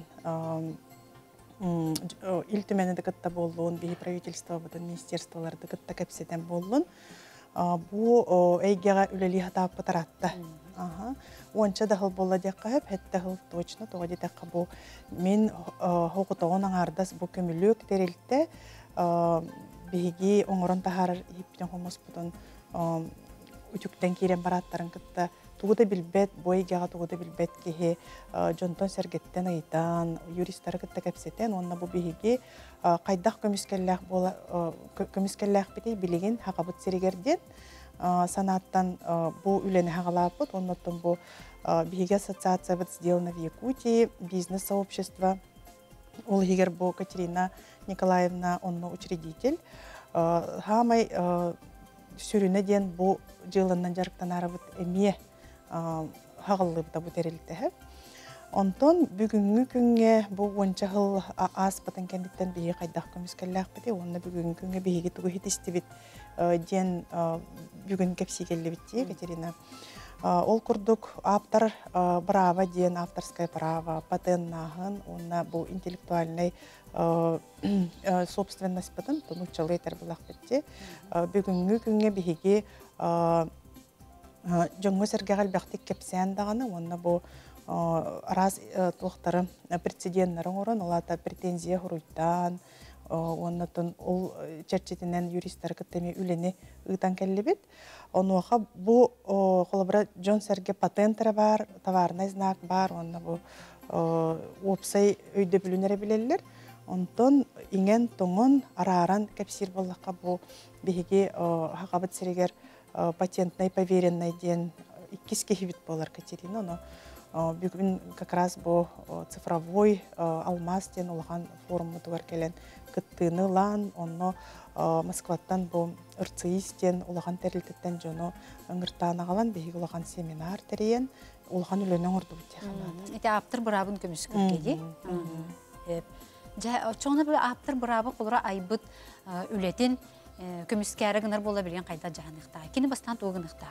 ил түмәнеде кытта боллун, биһи правительство бутын министерстволарды кытта кепсетен боллун. Бу эйгега үлели хатап таратта. Ага. Онча да хыл болла деп кайып, хетте хыл точно тога дете кабу. Мен хокутогон аңардас бу көмүлүк терилте биги оңорон тахар хиптен хомос бутун үтүктен кирен бараттарын кытта тугуда билбет, бойгага тугуда билбет кихи жонтон сергеттен айтан, юристтары кытта кепсетен, онна бу биги кайдак көмүскеллэх бола көмүскеллэх бити билеген хакабыт серигерден санаттан бу үлени хагалапыт, оннотон бу биги ассоциация бит сделана в Якутии, бизнес-сообщество. Ол хигер бу Катерина Николаевна, онно учредитель. Хамай сүрүнө ден бу жылынан жарыктанарыбыт эме хагаллыбыта бу терилтеһе. Онтон бүгүнгү күнгө бу онча хыл ас батан кендиттен биги кайдак көмүскеллэх бити, онна бүгүнгү күнгө биги тугу хитистибит ден бүгүн кепсигелли битти Катерина. Ол курдук автор право ден авторское право патентнагын, онна бу интеллектуальный собственность батан тонучалый тербулак битти. Бүгүнгү күнгө биги жоңго сергегал бактик кепсен даганы, онна бу раз туактары прецеденттарын орон, олата претензия хуруйтан, оннотон ол черчетинен юристтер кыттеми үлени ыйтан келлебит. Онуаха бу холобра жон серге патенттері бар, товарный знак бар, онна бу опсай өйдө бүлүнере билелер. Онтон иңен тоңон араран кепсир боллакка бу биги хакабыт серегер патентный поверенный ден иккис кехибит болар Катерина, но бүгүн как раз бу цифровой алмаз ден улган форуму тугар келен кыттыны лан, онно Москваттан бу РЦИС ден улган терилтеттен жону ыңыртаан агалан биги улган семинар терен улган үлөнөң орду бите халат. Эти аптыр бурабын көмүскөккеди. Жа чоңна бу аптыр бурабы кулура айбыт үлетин көмүскәрі гынар бола билген кайда жаһаныкта. Кини бастан тугыныкта.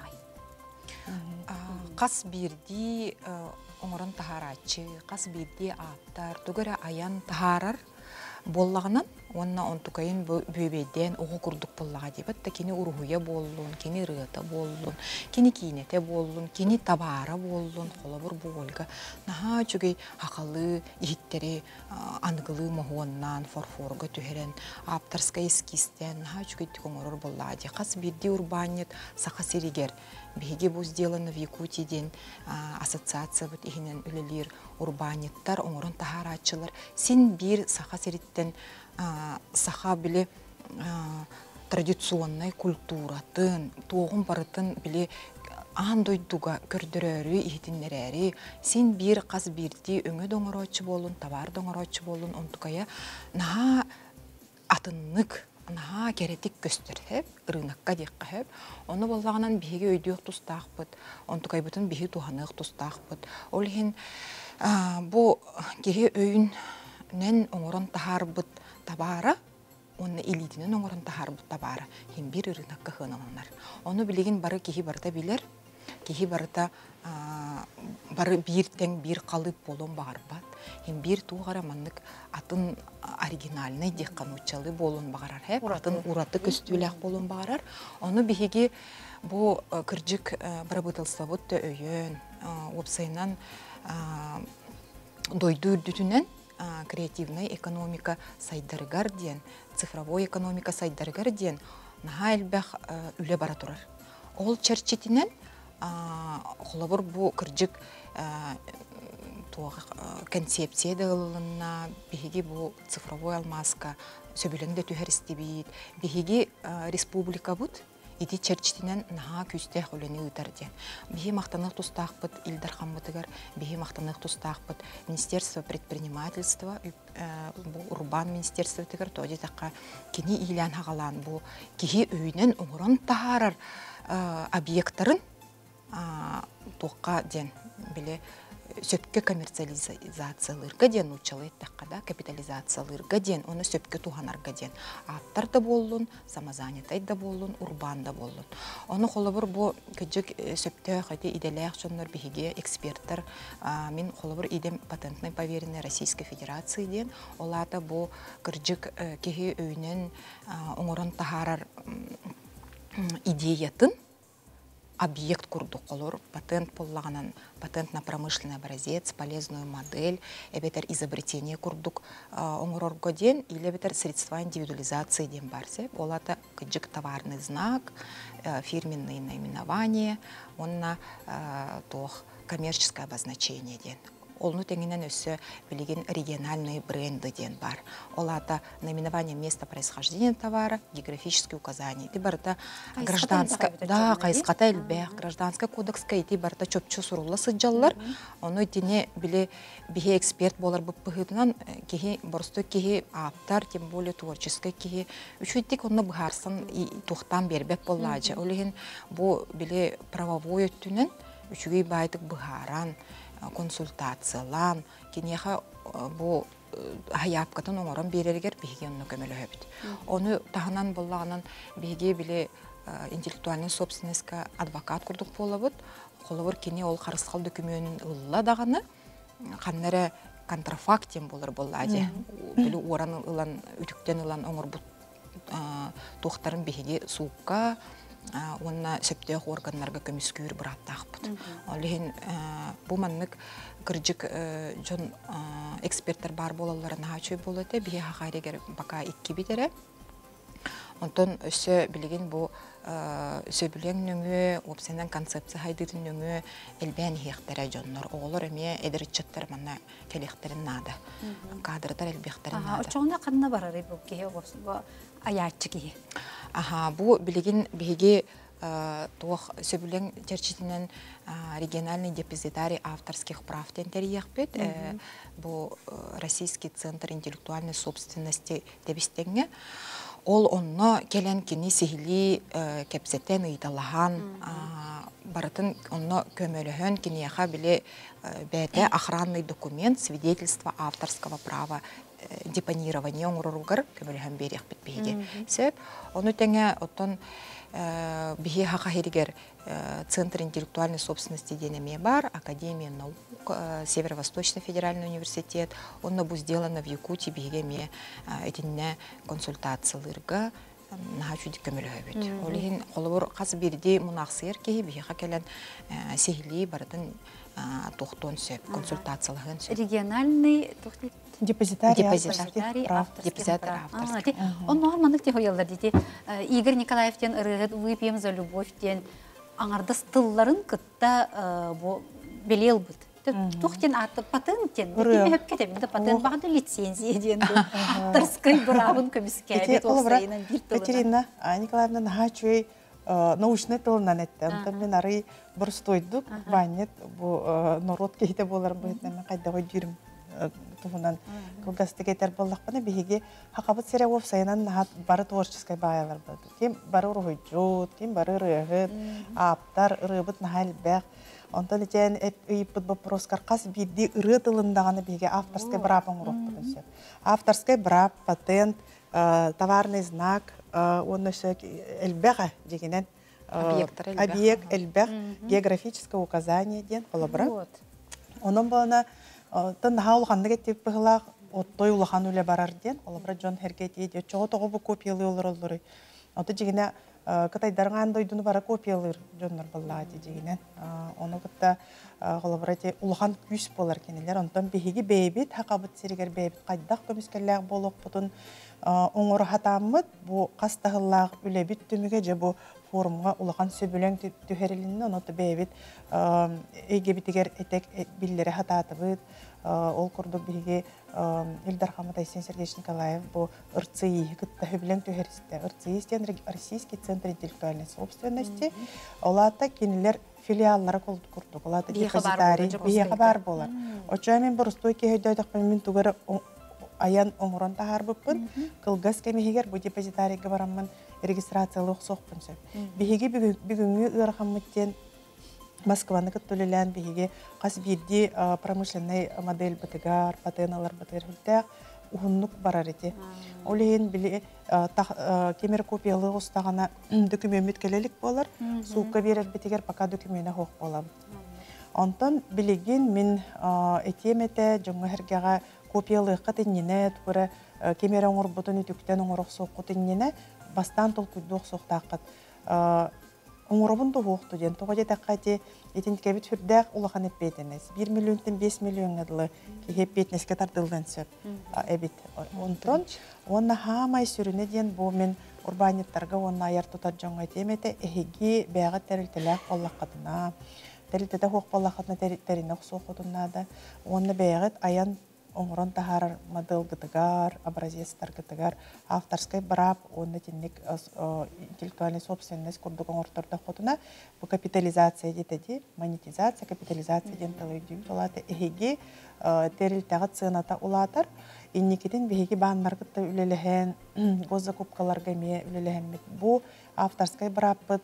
Қас бирди оңорон тахарачы, қас бирди аптар, тугара аян тахарар боллагынан онна онтукайын бөбейден оғы күрдік боллаға дейбіт, та кені ургуя боллун, кені рыта боллун, кені кейнете боллун, кені табара боллун, қолабыр болга. Наха чүгей хақалы, ихиттері аңғылы мағуаннан, форфорға түхерен, аптарска ескистен, наха чүгей түкоңырыр боллаға дей. Қас бірді урбанет сақа серигер. Беге бұл сделано в Якутийден ассоциация бұд ихінен үлелер урбанеттар, оңырын тахарачылар. Сен бір сақа сериттен сақа біле традиционный культуратын, тоғын барытын біле андойдуға көрдірәрі, ихетінлерәрі. Сен бір қаз бірді өңі доңырочы болын, табар доңырочы болын, онтықая наға атыннық, наға керетік көстіріп, ұрынаққа деққіп, оны болғанан бігі өйдіғ тұстақ бұд, онтықай бұтын бігі туғанық тұстақ бұд. Ол ең бұл кеге өйінен оңырын тахар бұд табара, оны елидінен оңырын тахар бұд табара. Хем бір ұрынаққа қынананар. Оны білеген бары кеге барда білер, кеге барда бары біртен бір қалып болуын бағар бат. Хем бір туғара маннық атын оригинальный деканучалы болуын бағарар. Хеп, атын ураты көстілек болуын бағарар. Оны бігі бұл кірджік бары бұтылса бұтты өйін, опсайынан дойду үрдітінен креативный экономика сайдарыгар ден, цифровой экономика сайдарыгар ден наға әлбәқ үлі бара тұрар. Ол чәрчетінен қолабыр бұл кірджік концепция дағылына, бігеге бұл цифровой алмазка сөбіліңді түхер істебейд, бігеге республика бұд, иди чәрчетінен наға күстәқ өлені ұтарды. Бігі мақтанық тұстақ бұд, Илдархан бұдығар, бігі мақтанық тұстақ бұд, Министерство предпринимательства, урбан министерство тұғар, тоди таққа кені илән хағалан бұл, кеге өйінен ұңырын тағарар объекттарын тоққа ден, біле, сөпке коммерциализациялырға ден учалы еттаққада, капитализациялырға ден, оны сөпке туғанарға ден. Аттар да болуын, самазанятай да болуын, урбан да болуын. Оны қолыбыр бұл күджік сөпте қайты иделәқ жонлар бігеге эксперттар, мен қолыбыр идем патентный поверенный Российской Федерации ден, олата бұл күрджік кеге өйінен оңырын тахарар идеятын, объект курдук колор, патент поллаганан, патентно-промышленный образец, полезную модель, эбетер изобретение курдук оңорорго ден, или эбетер средства индивидуализации ден барсе. Олата кыджик товарный знак, фирменные наименования, онна тох коммерческое обозначение ден. Олну теңінен өсі білеген региональные бренды ден бар. Олата наименование места происхождения товара, географические указания. Ти барыта гражданская, да, қайысқата әлбәқ, гражданская кодекска, ти барыта чөпчі сұрулы сыджалар. Оны тіне біле біге эксперт болар бұп бұғыдынан, кеге борысты кеге аптар, тем более творческий кеге. Үшеттік оны бұғарсын тоқтан бербек боллажы. Олеген бұл біле правовой өттінен, үшігей байдық бұғаран, консультациялан, кенеха бұл хаяпкатын оңырын берергер бейге оны көмелі өбіт. Оны тағынан болағынан бейге біле интеллектуальный собственностька адвокат күрдік болы бұд, қолыбыр кене ол қарысқал докуменtin ұлла дағаны, қаннары контрафактен болыр болады. Білі оран ұлан, үтіктен ұлан оңыр бұд тоқтарын бейге суыққа, онна сөптеғ органларға көміскүйір бұраттақ бұд. Олеген бұл маннық кірджік жон эксперттер бар болаларын хачой болады, бейе хақарегер бақа икки бедері. Онтон өсі білеген бұл сөбілен нөңі, опсенен концепция хайдырын нөңі әлбән хеқтері жонлар. Оғылыр әме әдірітчеттер манна келектерін нады. Кадрдар әлбектерін нады. Очоғына қанына барар бұл кейі аячы кейі? Бұл білеген бейге тоқ сөбілен жерчетінен региональный депозитарий авторских прав тентер бет. Бұл Российский центр интеллектуальной собственности дебістеңе. Ол онно келен кені сихили кепсеттен ыйталахан, барытын онно көмөлөһөн кенеха биле бәте охранный документ, свидетельство авторского права депонирования оңруругар көмөлөһөн берек битбеге. Сеп, оны теңе оттон бихи хахиригер Центр интеллектуальной собственности денеме бар, Академия наук, Северо-Восточный федеральный университет. Он был сделан в Якутии, бигеме этинне консультацияларга наха чуди көмөлөбүт. Олин колбор каз бирди мунаксыр ки бихи келен сехили бардын тохтон сөп консультациялыгын сөп. Региональный тохтит Депозитарий прав. Депозитарий авторских. Он нормальных тех ялдар дите. Игорь Николаев тен ырыгыт выпьем за любовь тен аңарды стылларын кытта бу белел бут. Тухтен аты патент тен. Хеп кетебинде патент багы лицензия ден. Тарскай бравын комиссия толсайынан бир тылына. Катерина Николаевна нахачуй научный тылынан этте. Антон мен ары бурстойдук ваннет бу народ кейте болар бу мен кайда кой жүрүм. Тугунан кылгастыгетер боллакпана биһиги хакабыт сере офсайынан нахат бары творческой баялар бады. Ким бары рухуйжут, ким бары рыгыт, аптар рыбыт нахал бәк. Онтон ичен ыйыппыт вопрос каркас бирди ыры тылындаганы биһиги авторской брап оңуруппутун сөп. Авторской брап, патент, товарный знак, он еще эльбега дегенен объект эльбег, географическое указание ден колобра. Онон бана тан хаулганды кетип быгылак оттой улахан үле барар ден олабра Джон Хергети де чого того бу копиялы олар олары. Аты жигине кытайдарган дойдуну бара копиялыр Джоннар баллати жигине. Оны кытта олабра те улахан күс болар кенелер. Онтан биһиги бейбит хакабыт сиригер бейбит кайдак көмүскелләр болуп бутун оңор хатаммыт бу кастагыллак үлебит түмүгө же бу форумга улахан сөбүлөң түһерилинне оноты бейбит эйгебитигер этек биллери хататыбыт ол курдук биги Ильдар Хаматайсен Сергеевич Николаев бу РЦИ кытта хөбүлөң түһеристе РЦИ стен Российский центр интеллектуальной собственности олата кинилер филиаллары курдук олата депозитарий бия бар болар очо мен бурустой кеһөйдөйдөк мен тугара аян оңорон тахарбыппын кылгас кемихигер бу депозитарийге бараммын регистрациялык сокпун сөп. Биһиги бүгүнгү ырахаммыттен Москваны кыттөлелән биһиги кас бирди промышленный модель батыгар, патеналар батыр хүлтәк ухуннук барар ити. Олейин били кемер копиялы устагана документ келелик болар. Суукка берер битигер пока документна хок болам. Онтон билигин мен этемете жоңго хергага копиялы катыннине тура кемер оңор бутун үтүктен оңорок соккутыннине бастан тол күйдук соқтақыт. Оңырабын тоғуқты ден, тоға жетаққати етін кәбіт хүрдәқ улахан әппейтінес. бір миллионтен бес миллион ғадылы әппейтінес кәтардылдан сөп әбіт. Онтон, онна хамай сүріне ден бұл мен урбаниттарға онна аяр тұтар жоңға теметі әхеге бәға тәрілтіләқ боллаққатына, тәрілтілі хоқ боллаққатына тәрінақ соқытынады. Онна бәғыт аян оңырон тахар модель гытыгар, образецтар гытыгар, авторской брап, онна тенник интеллектуальной собственность курдук оңырторда хотуна, bu капитализация детеди, монетизация, капитализация ден талай дүйіп олаты әхеге терілтәғі цената улатар, инникетін бігеге банмаркетті үлеліген, госзакупкаларға ме үлеліген. Бұ авторской брап бұд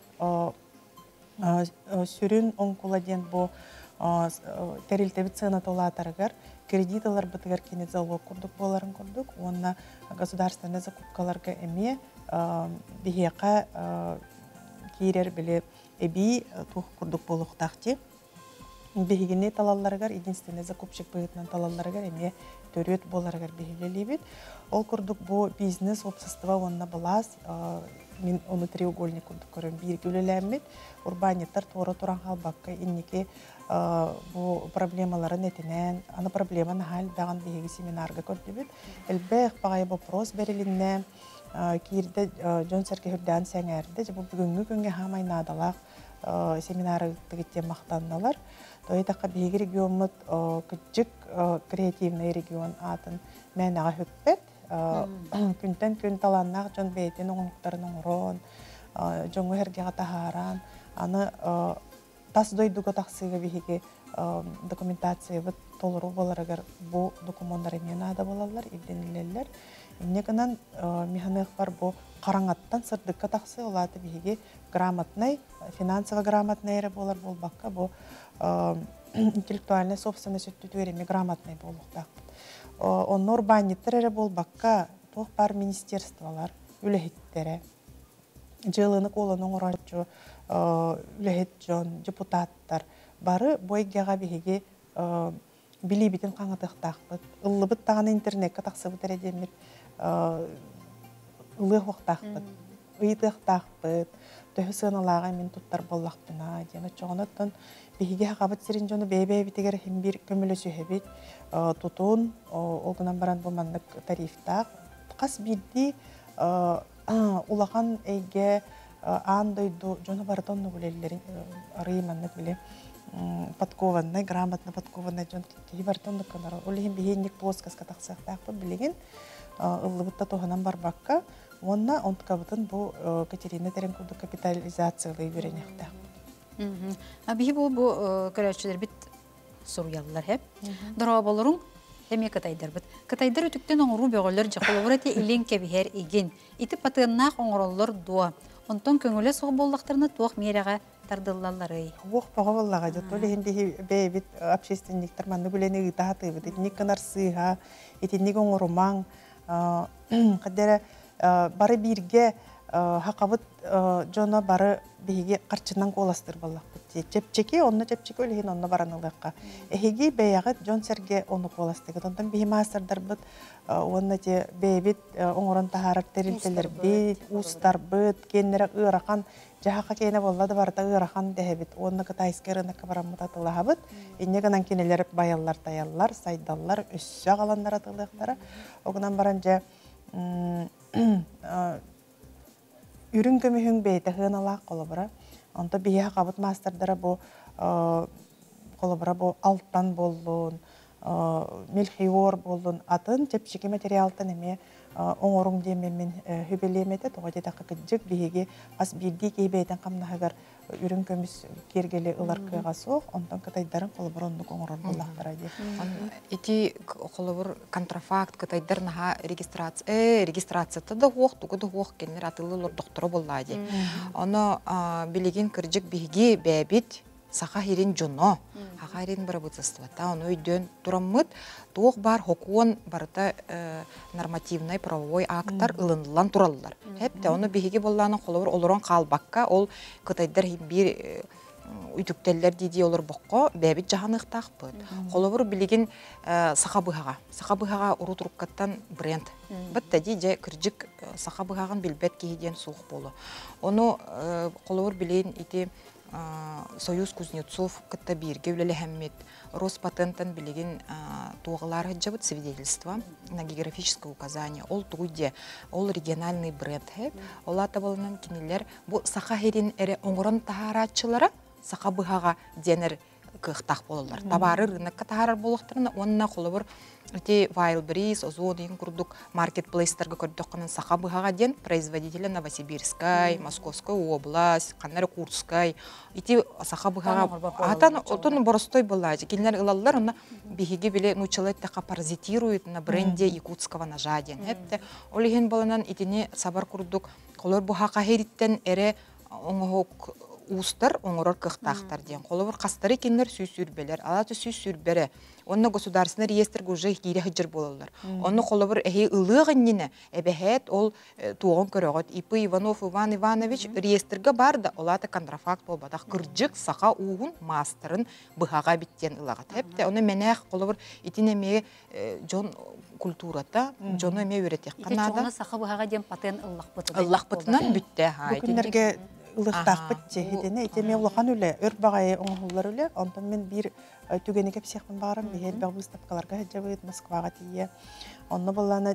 сүрін оңкуладен бұ терілтәбі цената улатарығар, кредиталар бытыгар кенет залог курдук боларын курдук, онна государственный закупкаларга эме бихека кирер биле эби тух курдук болуктакти. Бихигине талалларгар единственный закупщик быгытнан талалларгар эме төрөт боларгар бихилелибит. Ол курдук бу бизнес общество онна балас мен оны треугольник курдук көрөм бир күлөләммит. Урбаниттар тора туран халбакка инники bu проблемаларын этинен, аны проблеманы хал даган биги семинарга көрдүбүт. Элбек багай вопрос берилинне кирде Жон Сергей Хүрдән сәңәрде, бу бүгүнгү күнгө хамай надалак семинары тегетте мактанналар. Тойтакка биги регионмут кычык креативный регион атын мен ага хөппет. Күнтен күн таланнак жон бейтин оңуктарын оңрон, жоңго хергега тахаран, аны тас дойдуга тақсыға бихиге документация бұд толыру боларығар бұ документтары мен ада болалар, илденілелер. Иннекінен механик бар бұ қараңаттан сырдыққа тақсы олады бихиге грамотный, финансово грамотный әрі болар бол баққа бұ интеллектуальный собственность өттіті өреме грамотный болуқтақ. Оны урбаниттер әрі бол баққа тоқ бар министерстволар, үліхеттері. жылынык олонун оранчу үлэхет жон депутаттар бары бойгяга биһиги билибитин каңатыктаакпыт ыллыбыт таганы интернетке таксыбыт эредемир ылыах уктаакпыт ыйтыактаакпыт төһө сыаналаага мен туттар боллакпына диэн очоҕоноттон биһиги хакабыт сирин жону бэйбэбитигер химбир көмөлөсүһэбит тутун олгунан баран бу маннык тарифтаак кас бирди улахан эйге аан дойду жону бартонну булеллерин арый маннык биле подкованный грамотно подкованный жон кии бартонну канара олихин бихинник плоскоска таксактаакпы билеген ыллыбытта тоһунан барбакка онна онткабытын бу Катерина Теренкуду капитализациялый беренехтаак. А биһи бу бу көрәчеләр бит соруяллар хәп. Дора болорун эме кытайдар бит. Кытайдар үтүктен оңру бөгөллөр жакылыбыр эти илен кебихер иген. Ити патыннак оңроллор дуа. Онтон көңүлө сог боллактарны туак мерага тардыллалары. Вох пагаллага жотоле хинди бебит общественниктер манны бүлене итаты бит. Никанар сыга, ити нигон оромаң кадера бары бирге хакабыт жона бары биһиги карчынан коластыр боллак бит. Чепчеки онны чепчеки олихин онны баранылыкка. Эхиги беягы жон серге оны коластыгы. Онтон биһи мастардар бит. Онны те бебит оңорон тахарар терилтелер бит, устар бит, кеннере ырахан жаһака кене боллады барда ырахан дехебит. Онны кытайскерына кабарамыта тылабыт. Иннегенен кенелер баяллар таяллар, сайдаллар, өссө галаннар атылыктары. Огунан баранча үрүн көмүһүн бейте хыналаак колобура. Онто бия кабыт мастардара бу колобура бу алттан боллун, мелхиор боллун атын чепчики материалтан эме оңоруң демен хүбелемете тога жетакка кыджык биһиги ас бирди кейбейтен камнахагар үрүн көмүс кергели ылар кыга соох онтон кытайдарын колобур ондук оңорор боллактара ди. Эти колобур контрафакт кытайдар наха регистрация э регистрацияда да хуох тугу да хуох кеннер атылылар доктору болла ди. Оно билигин кыржык биһиги бэбит саха хирин жоно хаха хирин барабытсыствата он өйдөн тураммыт туох бар хокуон барыта нормативный правовой акттар ылынылан тураллар. Хепте оны биһиги болланы колобур олорон калбакка ол кытайдар бир үтүктеллер диди олор бокко бэбит жаһаныктакпыт. Колобур билигин сахабыхага сахабыхага уру туруккаттан бренд бытта ди же кыржык сахабыхагын билбет кийден сух болу. Ону колобур билин ити Союз кузнецов кытта бирге үлелехеммет Роспатенттан билигин туғылар хыджабыт свидетельство на географическое указание ол туйде ол региональный бренд хеп ол атабалынан кинилер бу саха херин эре оңорон тахарачылары саха быхага денер кыхтак бололар табары рынокка тахарар болуктарына онна колобур эти Wildberries озодин курдук маркетплейстерге көрдөккөнөн саха быхага ден производители Новосибирская, Московская область, Канары Курская эти саха быхага атан отон боростой была кинилер ылаллар онна биһиги биле нучалеттака паразитирует на бренде якутского ножа ден хепте олихин баланан итини сабар курдук колор быхага хериттен эре оңохок устар оңорор кыхтактар ден. Колобур кастары кинлер сүйс сүрбелер, алаты сүйс сүрбере. Онны государственный реестрге уже кире хыжыр болалар. Онны колобур эхи ылыгыннине эбехет ол тугон көрөгөт Ипы Иванов Иван Иванович реестрге барды. Олаты контрафакт болбадак кыржык саха угун мастарын быхага биттен ылагат. Хепте оны менех колобур итинеме жон культурата, жону эме үйретек канада. Ити жону саха быхага ден патен ыллакпыты. Ыллакпытынан бүтте. Бүкүнлерге ылыктакпыт жехидене итеме улахан үле өр багай оңуллар үле онтон мен бир түгене кеп сехпен барам бихел баг выставкаларга хаҗабыт Москвага тие онны булланы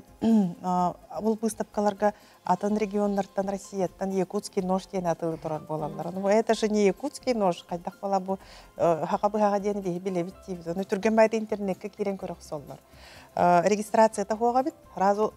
бул выставкаларга атын регионнардан Россиятан якутский нож ден атылы турар болалар. Ну это же не якутский нож, кайдак бала бу хакабыга ден бихи билебит тибит. Ну түрген байды интернетке кирен көрөк соллар. Регистрация та хуга бит, разу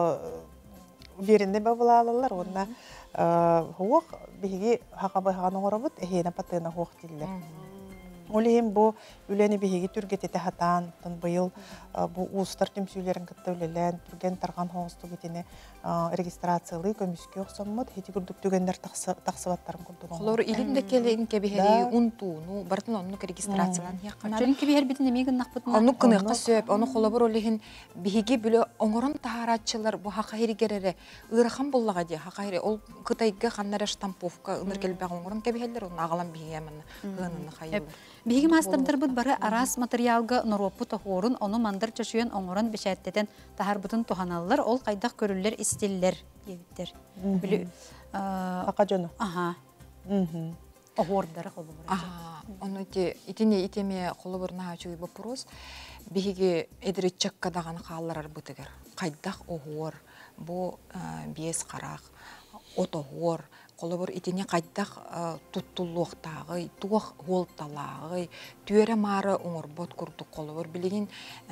уверенный бабылалар, онна хук биһиги хакабыганың оробут эхена патына хук диллер. Олейін бұл үләні бейгі түргететі хатан, бұйыл бұл ұстар түмсүйлерін кітті үлелен, түрген тарған хоңысту кетені регистрациялы көміске оқсаммыд, хеті күрдік түгендер тақсываттарын күрдік. Қолор илімді келін кәбігері ұнтуыну, бартын онық регистрациялан яққанады. Жөлін кебігер бетін емеген нақпытына? Оны қыныққа сөп, оны қолабыр олығын бейге білі оңырын тағаратчылар бұл хақайры керері ұйрахан боллаға де, хақайры ол қытайғы қаннары штамповка ұныр келбәқ оңырын кәбігерлер, оны ағалан бейге ғыныны қайылыр. Биһиги мастырдар бут бары арас материалга норопу тохорун, ону мандар чашуян оңорон бешәттетен тахарбытын туханаллар, ол кайдах көрүллер истиллер дебиттер. Биле ака жону. Аха. Мм. Огордары холбор. Аха. Оны те итине итеме холбор нахачуй вопрос. Биһиги эдричекка даган халлар бутыгар. Кайдах огор, бу биес карак, отогор Қолыбыр итіне қайдақ тұттылуқтағы, туақ ғолталағы, түйері мары оңыр бот күрді қолыбыр білеген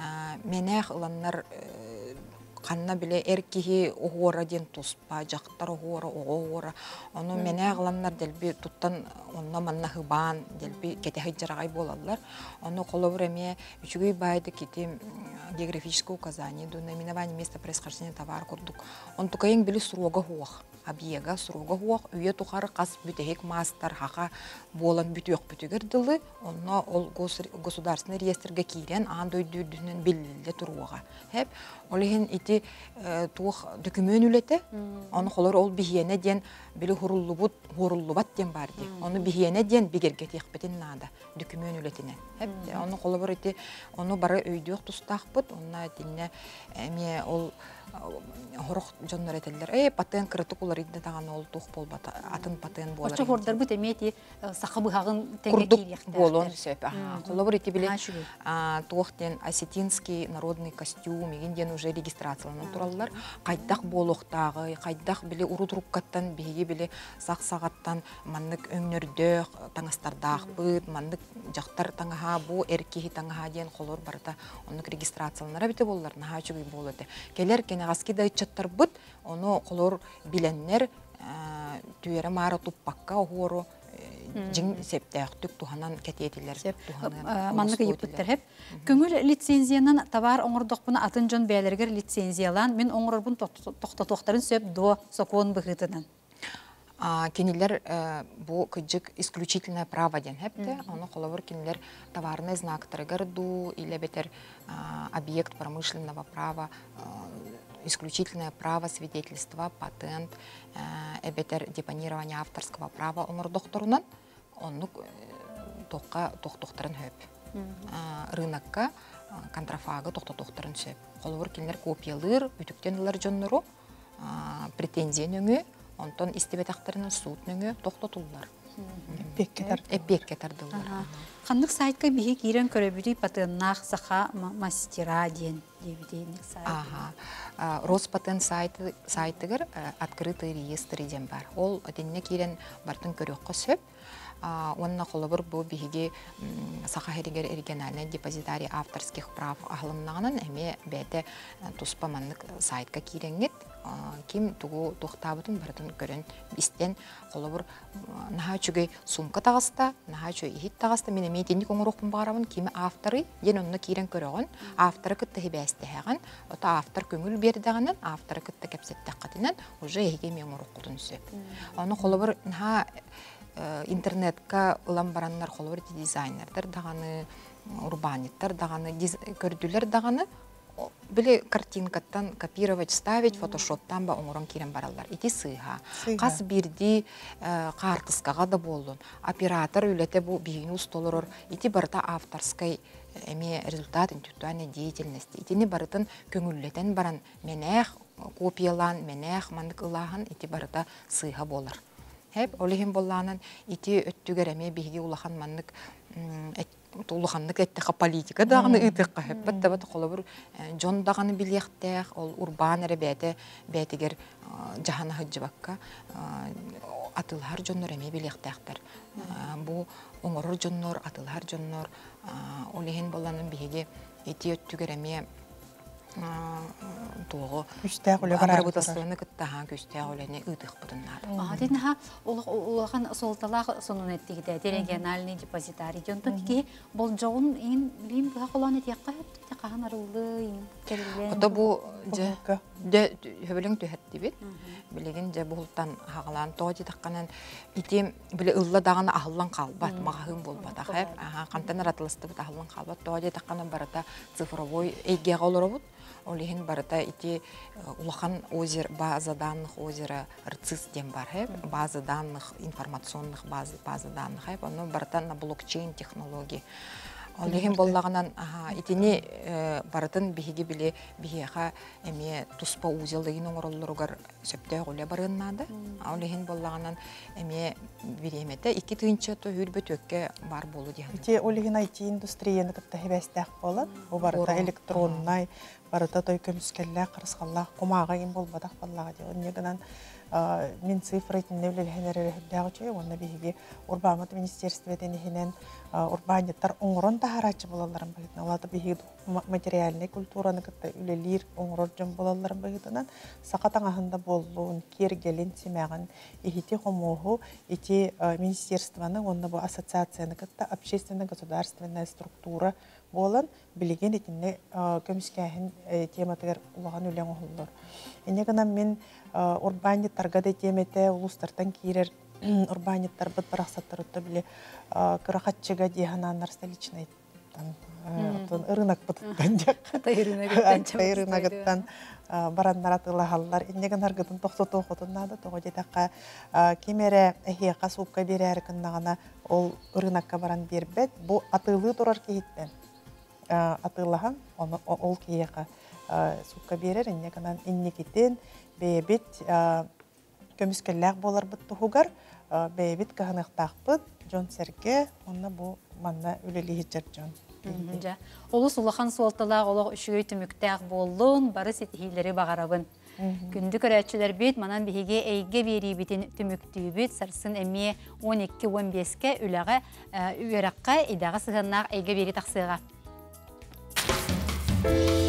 менәқ ұланнар қанна біле әркеге оғора ден тұспа, жақтар оғора, оғора. Оны менәқ ұланнар дәлбі тұттан онына манна хыбан, дәлбі кәтәхі жарағай болалар. Оны қолыбыр әме үшігей байды кетем географическое указание, до наименования места происхождения товара күрдік. Он тұқайын білі сұрога хуақ. Абиега сурога хуак үйе тухары қас бүтехек мастар хақа болан бүтөк бүтөгер дылы, онна ол государственный реестрге кирен андой дүрдүнен беллилде туруага. Хеп олеген ити тух документ үлете, оны холор ол бихиене ден били хуруллубут, хуруллубат ден бар ди. Оны бихиене ден бигерге текпетин нада документ үлетине. Хеп оны холор ити оны бары өйдөк тустакпыт, онна динне эме ол хорох жоннор этелер. Э патент кырытык улар идде таган ол тух болбат, атын патент болар. Очо хордар бут эмети сахабы хагын теге киряктар. Болон сөп. Холобыр ити биле туохтен осетинский народный костюм игенден уже регистрацияланып тураллар. Кайдак болохтагы, кайдак биле урутуруккаттан биги биле сак-сагаттан маннык өңнөрдө таңастардак быт, маннык жактар таңаха бу эркеги таңаха ден холор барта онук регистрацияланара бите боллар, нахачугы болоты. Келер Аски да ичаттар бут, оны колор биленнер түйері мары туппакка оғыру жин септәқтік туханан кәтетілер. Манныға епіттер хеп. Көңіл лицензиянан тавар оңырдықпына атын жон бәлергер лицензиялан, мен оңырбын тоқтатуқтарын сөп до сокуын бұғытынан. Кенелер бу кыджик исключительное право ден хепте, оны коловор кенелер товарный знак торгарду или бетер объект промышленного права, исключительное право свидетельства, патент, эбетер депонирование авторского права омор докторунан, он тоққа тоқтоқтарын хөп. Рынокка контрафага тоқтоқтарын сөп. Коловор кенелер копиялыр, үтіктенілер жонныру, претензия нөңі, онтон истебетақтарынан суут нөңі тоқтотулар. Эппеккетар дылдар. Қандық сайтқа бігі кирен көрөбүдей патеннақ саха мастера ден дебедейнік сайт. Роспатент сайтыгар открытый реестр ден бар. Ол денне кирен бартын көрөққа сөп. Онна қолыбыр бұл бігі саха херигер оригинальный депозитарий авторских прав ағылымнағынан әме бәді тұспа маннық сайтқа киреңет. Ким тугу тухтабытын бартын көрін истен қолыбыр наға чүгей сумка тағыста, наға чүгей ихит тағыста, мен әме денік оңырықпын бағарабын, кемі авторы, ден онына кирен көріғын, авторы күтті хебәсті әғын, ота автор көңіл бердіғанын, авторы күтті кәпсетті қатынан, уже әйге мен оңырық құтын сөп. Оны қолыбыр наға интернетка ұлан бараннар қолыбыр дизайнердер дағаны, урбаниттар дағаны, көрділер дағаны, Били картинкаттан копировать, ставить, фотошоптан ба оңырын керен баралар. Ити сыйға. Қас бірді қартысқаға да болын. Оператор үлеті бұл бейіні ұстолырыр. Ити барыта авторскай әме результат интеллектуальной деятельности. Итini барытын көңіллетен баран менәқ копиялан, менәқ мандық ұлағын ити барыта сыйға болыр. Хеп, олығын болланын ити өттігер әме бейге ұлақан мандық Тулуханнык әттіға политика дағаны ұйтыққа хөп. Бәтті бәтті қолы бір жон дағаны білектәқ, ол урбан әрі бәті бәтігер жағаны ғыджы баққа атылғар жоннор әме білектәқтір. Бұл оңырыр жоннор, атылғар жоннор, олығын боланын бейге еті өттігер әме туого Күстәк үле барар. обработасыны кыттаһа күстәк үлене ыдык бутыннар. А дин ха улахан солталак сонун эттигидә региональный депозитарий жонтон ки бол жогун ин билим ха коланы тиякка тияккахан арылды ин келген. Ото бу же де хөбөлүң төһәтти бит. Билеген же бултан хагалан тоди такканан итем биле ылла даганы ахыллан калбат магахым болбат ахып. Аха кантан ратылысты бит ахыллан калбат тоди такканан барата цифровой эйге голоробут. Олихин барата ити улахан озер база данных озера РЦИС дем бар хэп, база данных информационных базы база данных хэп, оно барата на блокчейн технологии. Олихин боллаганан итини баратын биһиги биле биһиха эме туспа узелдыгын оңороллоругар сөптө голе барыннады. Олихин боллаганан эме биремете iki тыынча то хүрбөтөккө бар болу дигән. Ити олихин ай ти индустрияны кытта хебестәк болот. Бу барыта электроннай барыта той көмүскәлләр кырыскаллар кумага ин болбадак баллага ди. Оннегенан мен цифры тиннеле хенере дагычы онна биһиги урбанмат министерстведен хенен урбаниттар оңрон тахарачы болаларын багытна. Алаты биһиги материальный культураны кытта үлелир оңрор жон болаларын багытынан сакатаңахында болуун кергелин симаган ихити хомоху ити министерствоның онна бу ассоциацияны кытта общественно-государственная структура болан билеген итинне көмүскәһин тематыгар улаган үләң оһуллар. Энегенан мен урбаниттарга да темете улустартан кирер урбаниттар бит бараксаттырытты биле кырахатчыга дихананнар столичный тан рынок бутан дек рыногыттан бараннар атылахаллар иннеген аргытын тохтото хотуннады того жетакка кемере эхе касупка берер кыннагана ол рынокка баран бербет бу атылы турар киһиттен атылахан ол киеха супка берер иннегенан инникитен бебит көмүскәлләр болар бит тугар бебит каханактакпыт жон серге онна бу манна үлели жон. Ja. Олус улахан суалталак олог үшүгөй түмүктәк болдун, бары сетихилери багарабын. Күндү көрәчүләр бит манан биһиге эйге бери битин түмүктүү бит сарсын эми он эки он беске үләгә үерәккә идага сыгыннак эйге бери таксыга.